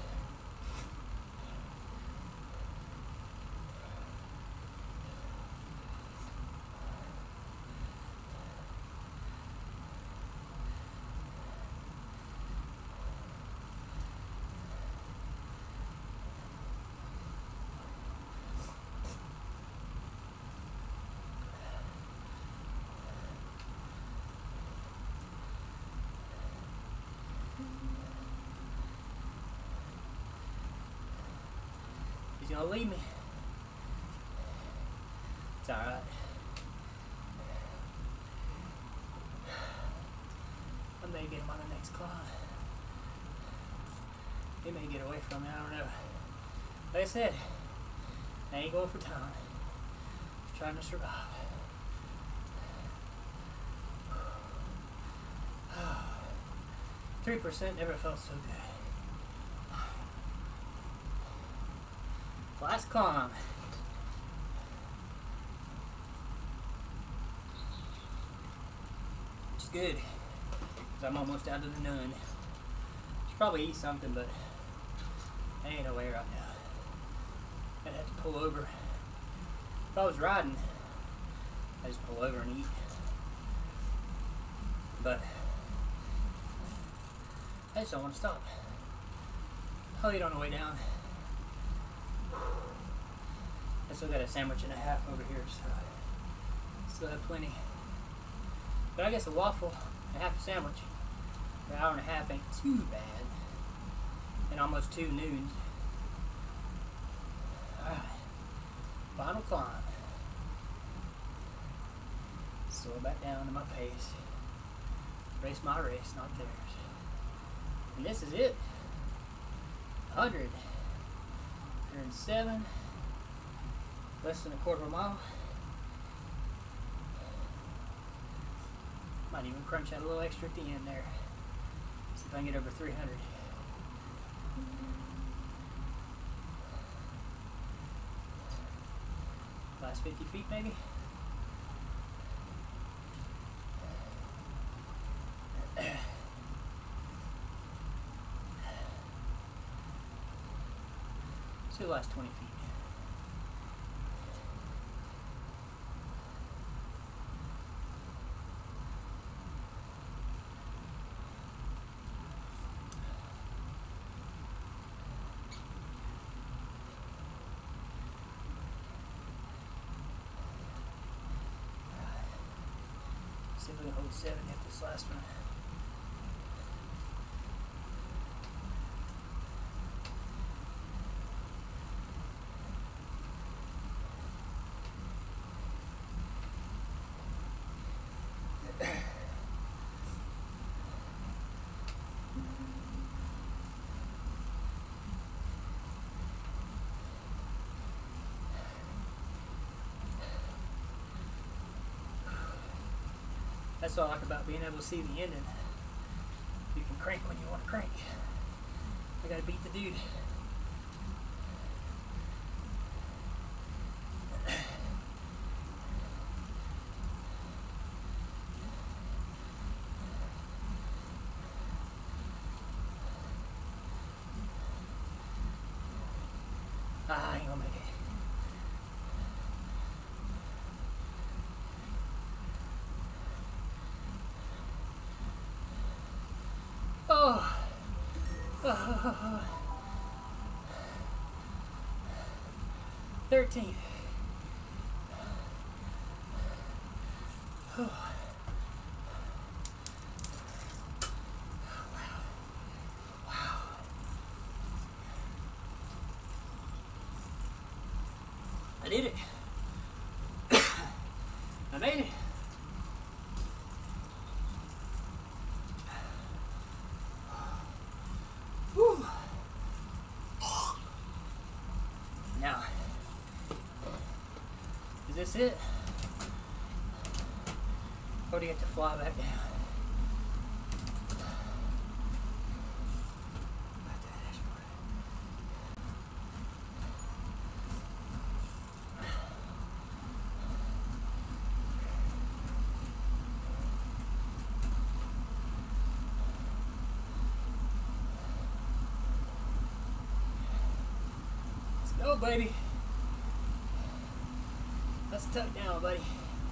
He's gonna leave me. It's alright. I may get him on the next climb. He may get away from me, I don't know. Like I said, I ain't going for time. Just trying to survive. 3% never felt so good. Last climb. Which is good, because I'm almost out of the none. Probably eat something, but I ain't no way right now. I'd have to pull over. If I was riding, I'd just pull over and eat. But I just don't want to stop. I'll eat on the way down. I still got a sandwich and a half over here, so still have plenty. But I guess a waffle and half a sandwich for an hour and a half ain't too bad. And almost 2 noons. Alright. Final climb. Slow back down to my pace. Race my race, not theirs. And this is it. 100. 107. Less than a quarter of a mile. Might even crunch out a little extra at the end there. See if I can get over 300. Last 50 feet maybe. See the last 20 feet. See if we can hold 7 at this last one. That's what I like about being able to see the ending. You can crank when you want to crank. I gotta beat the dude. I ain't gonna make it. Oh. 13. Oh. Wow. I did it. I made it. Whew. Now, is this it? Or do you have to fly back down? Go, baby. Let's tuck down, buddy.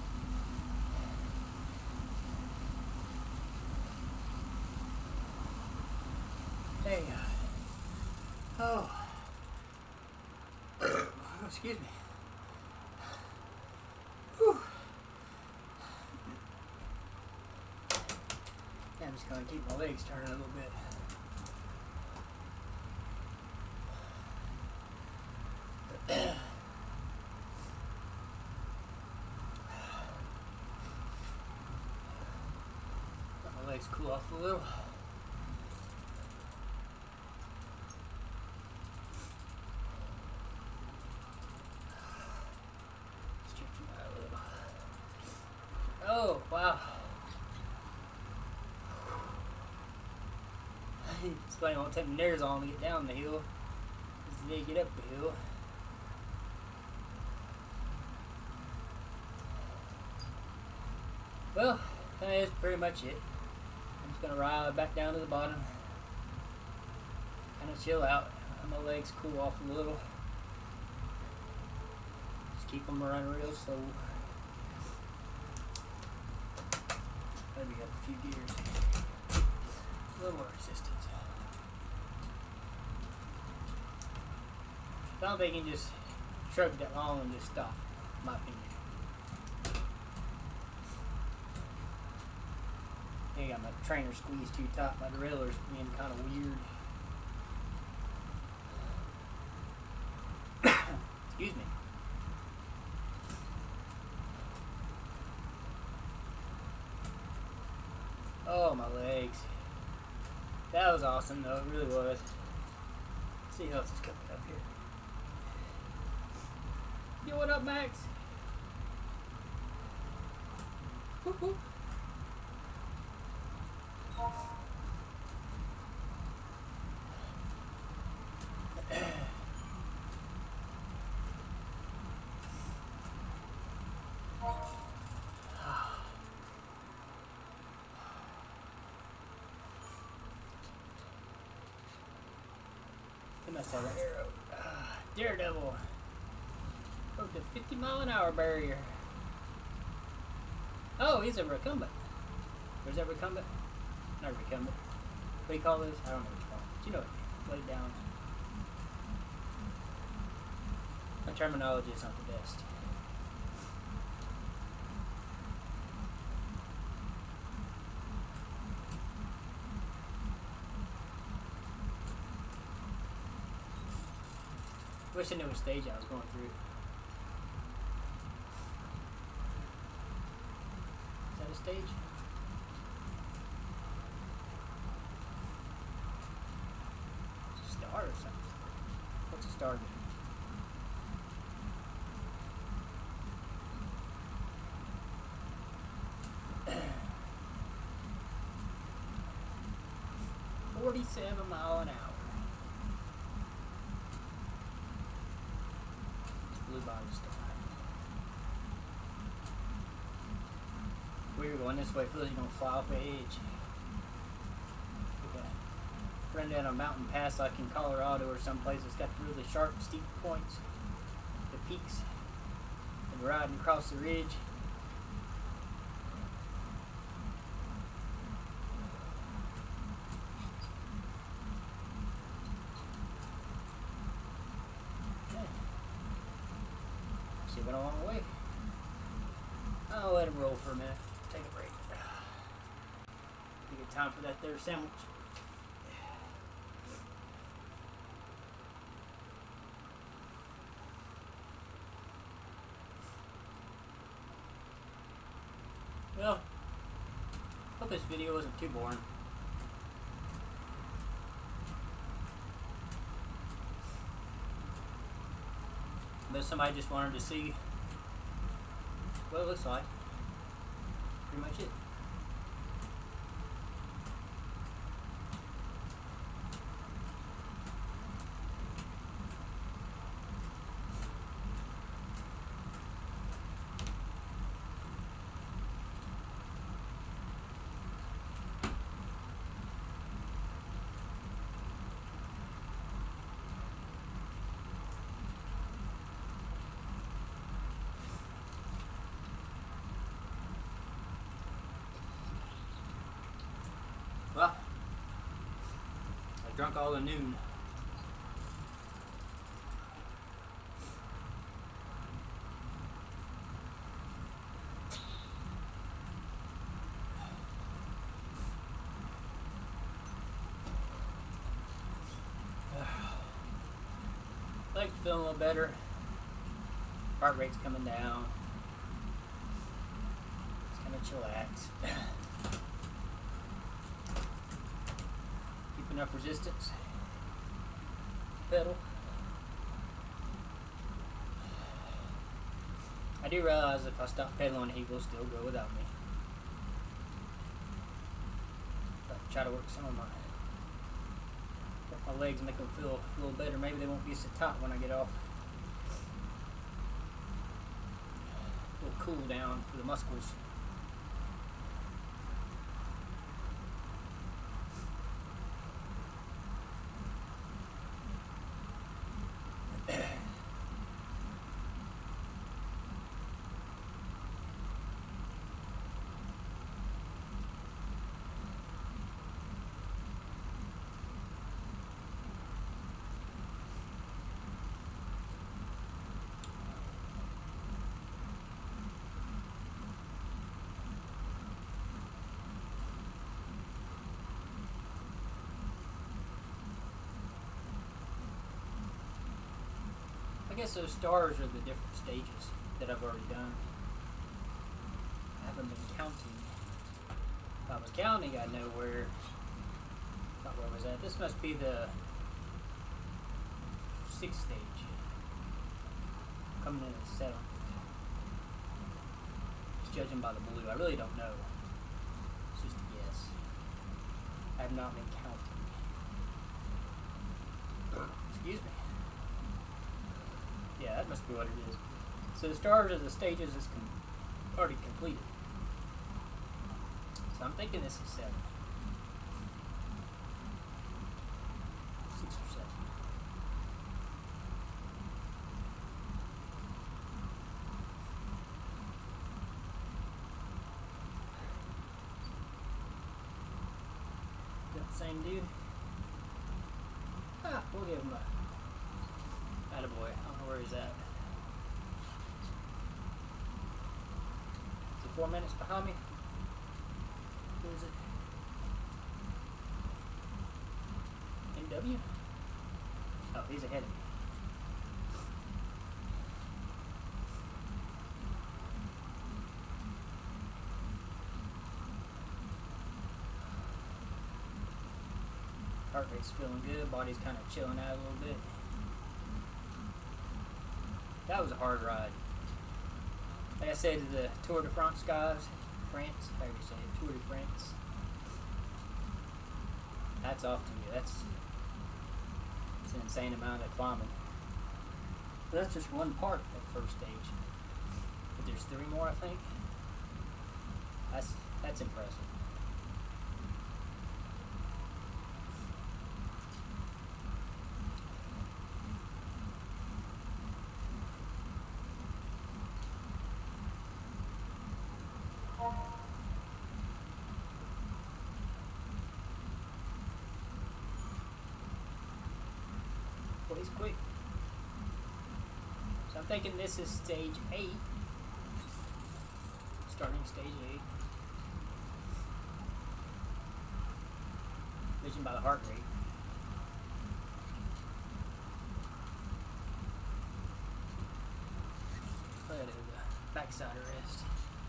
There you go. Oh. Excuse me. Whew. Yeah, I'm just going to keep my legs turning a little bit. Let my legs cool off a little. Stretch them out a little. Oh, wow. It's funny, I won't take my nares on to get down the hill. It's need to get up the hill. Well, that is pretty much it. I'm just going to ride back down to the bottom. kind of chill out. Let my legs cool off a little. Just keep them running real slow. Maybe up a few gears. A little more resistance. I don't think you can just shrug that long and just stop, in my opinion. I got my trainer squeezed too tight. My derailleur's being kind of weird. Excuse me. Oh, my legs. That was awesome, though. It really was. Let's see who else is coming up here. Yo, what up, Max? Whoop, whoop. They must have an arrow. Daredevil. Broke the 50-mile-an-hour barrier. Oh, he's a recumbent. Where's that recumbent? Not recumbent. What do you call this? I don't know what you call it. You know it. Laid down. My terminology is not the best. Wish I knew what stage I was going through. Is that a stage? Star or something. What's a star mean? $47 miles an hour. Blue body star. We were going this way, feels like you're gonna fly off the edge. Okay. Run down a mountain pass like in Colorado or someplace that's got really sharp, steep points, the peaks, and riding across the ridge. Went a long way. I'll let him roll for a minute. Take a break. Give it time for that there sandwich. Well, hope this video wasn't too boring. But somebody just wanted to see what it looks like. Pretty much it. Well, I drunk all the noon. Legs feeling a little better. Heart rate's coming down. Just kind of chillax. Enough resistance. Pedal. I do realize if I stop pedaling, he will still go without me. But try to work some of my legs, make them feel a little better. Maybe they won't be so tight when I get off. A little cool down for the muscles. guess those stars are the different stages that I've already done. I haven't been counting. If I was counting, I'd know where. Not where was that? This must be the 6th stage. Coming in the 7th. Just judging by the blue, I really don't know. It's just a guess. I have not been counting. Excuse me. Yeah, that must be what it is. So the stars are the stages that's already completed. So I'm thinking this is 7. 6 or 7. Is that the same dude? Ah, we'll give him a attaboy. I don't know where he's at. Is he 4 minutes behind me? Who is it? NW? Oh, he's ahead of me. Heart rate's feeling good, body's kind of chilling out a little bit. That was a hard ride. Like I said to the Tour de France guys, France, how do you say it? Tour de France. That's off to you. That's an insane amount of climbing. But that's just one part of the first stage. But there's 3 more, I think. That's impressive. Well, he's quick. So I'm thinking this is stage 8. Starting stage 8. Judging by the heart rate. Let it the backside rest.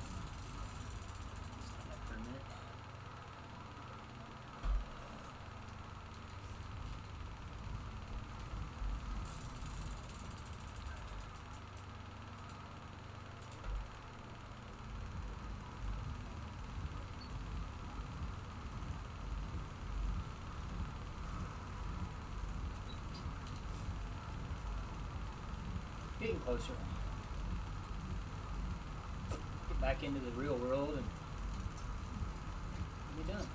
Stand up for a minute. Getting closer. Get back into the real world and be done.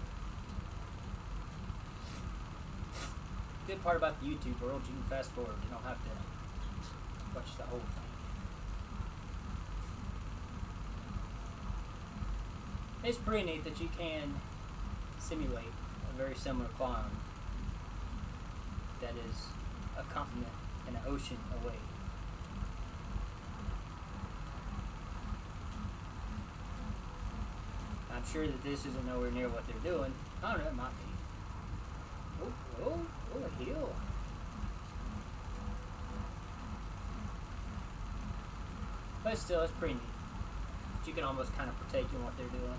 The good part about the YouTube world, you can fast forward. You don't have to watch the whole thing. It's pretty neat that you can simulate a very similar climb that is a continent and an ocean away. I'm sure that this isn't nowhere near what they're doing. I don't know, it might be. Oh, a hill. But still, it's pretty neat. You can almost kind of partake in what they're doing.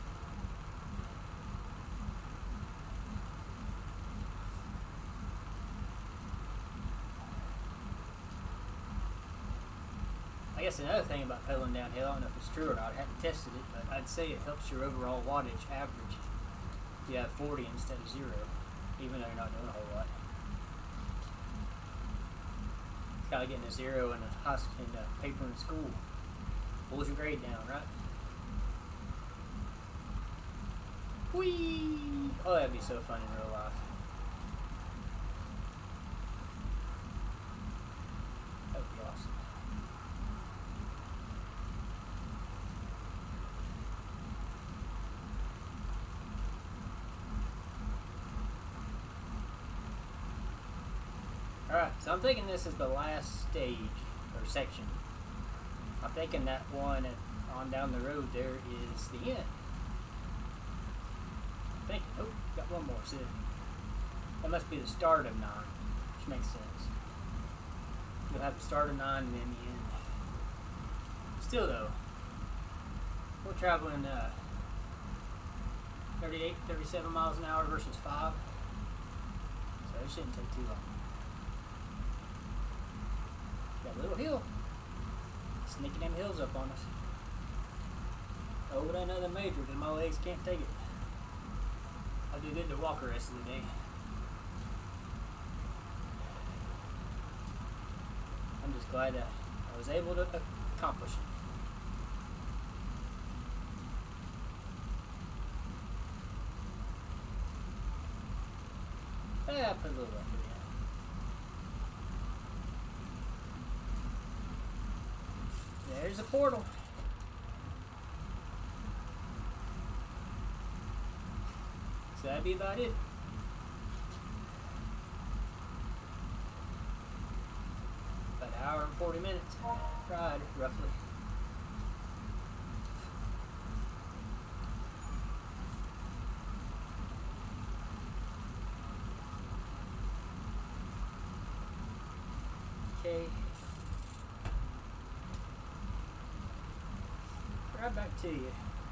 I guess another thing about pedaling downhill, I don't know if it's true or not, I haven't tested it, but I'd say it helps your overall wattage average. You have 40 instead of 0, even though you're not doing a whole lot. It's kind of getting a 0 in a paper in school. Pulls your grade down, right? Whee! Oh, that'd be so fun in real life. That would be awesome. Alright, so I'm thinking this is the last stage, or section. I'm thinking that one on down the road there is the end. I think, oh, got one more, so that must be the start of 9, which makes sense. you'll have to start at 9 and then the end. Still though, we're traveling 38, 37 miles an hour versus 5, so it shouldn't take too long. Got a little hill, sneaking them hills up on us. Oh, it ain't nothing major, because my legs can't take it. I'll do good to walk the rest of the day. I'm just glad that I was able to accomplish it. Yeah, I put a little effort in. There's a portal. So that'd be about it. About an hour and 40 minutes ride, roughly. Okay. Right back to you.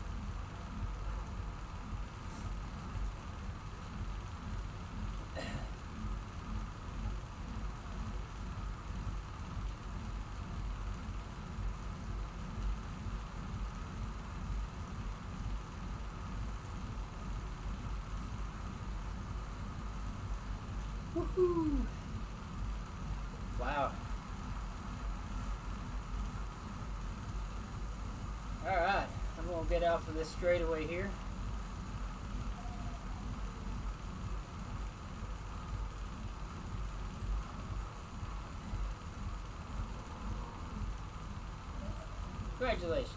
Woohoo! Wow. Alright, I'm going to get off of this straightaway here. Congratulations.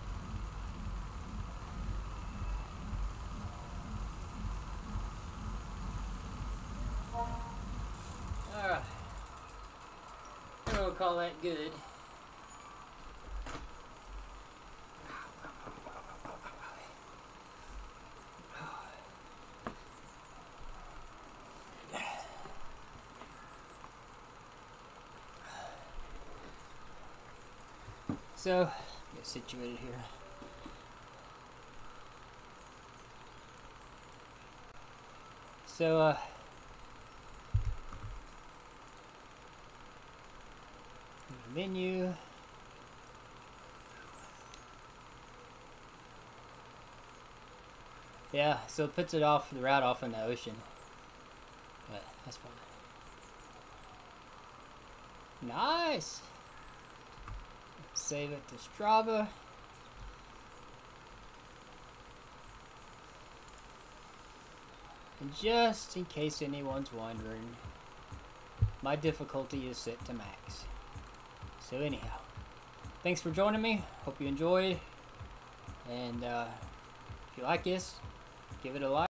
Alright. I'm going to call that good. So, get situated here. So, menu. Yeah, so it puts it off the route off in the ocean. But that's fine. Nice. Save it to Strava. And just in case anyone's wondering, my difficulty is set to max. So anyhow, thanks for joining me. Hope you enjoyed. And if you like this, give it a like.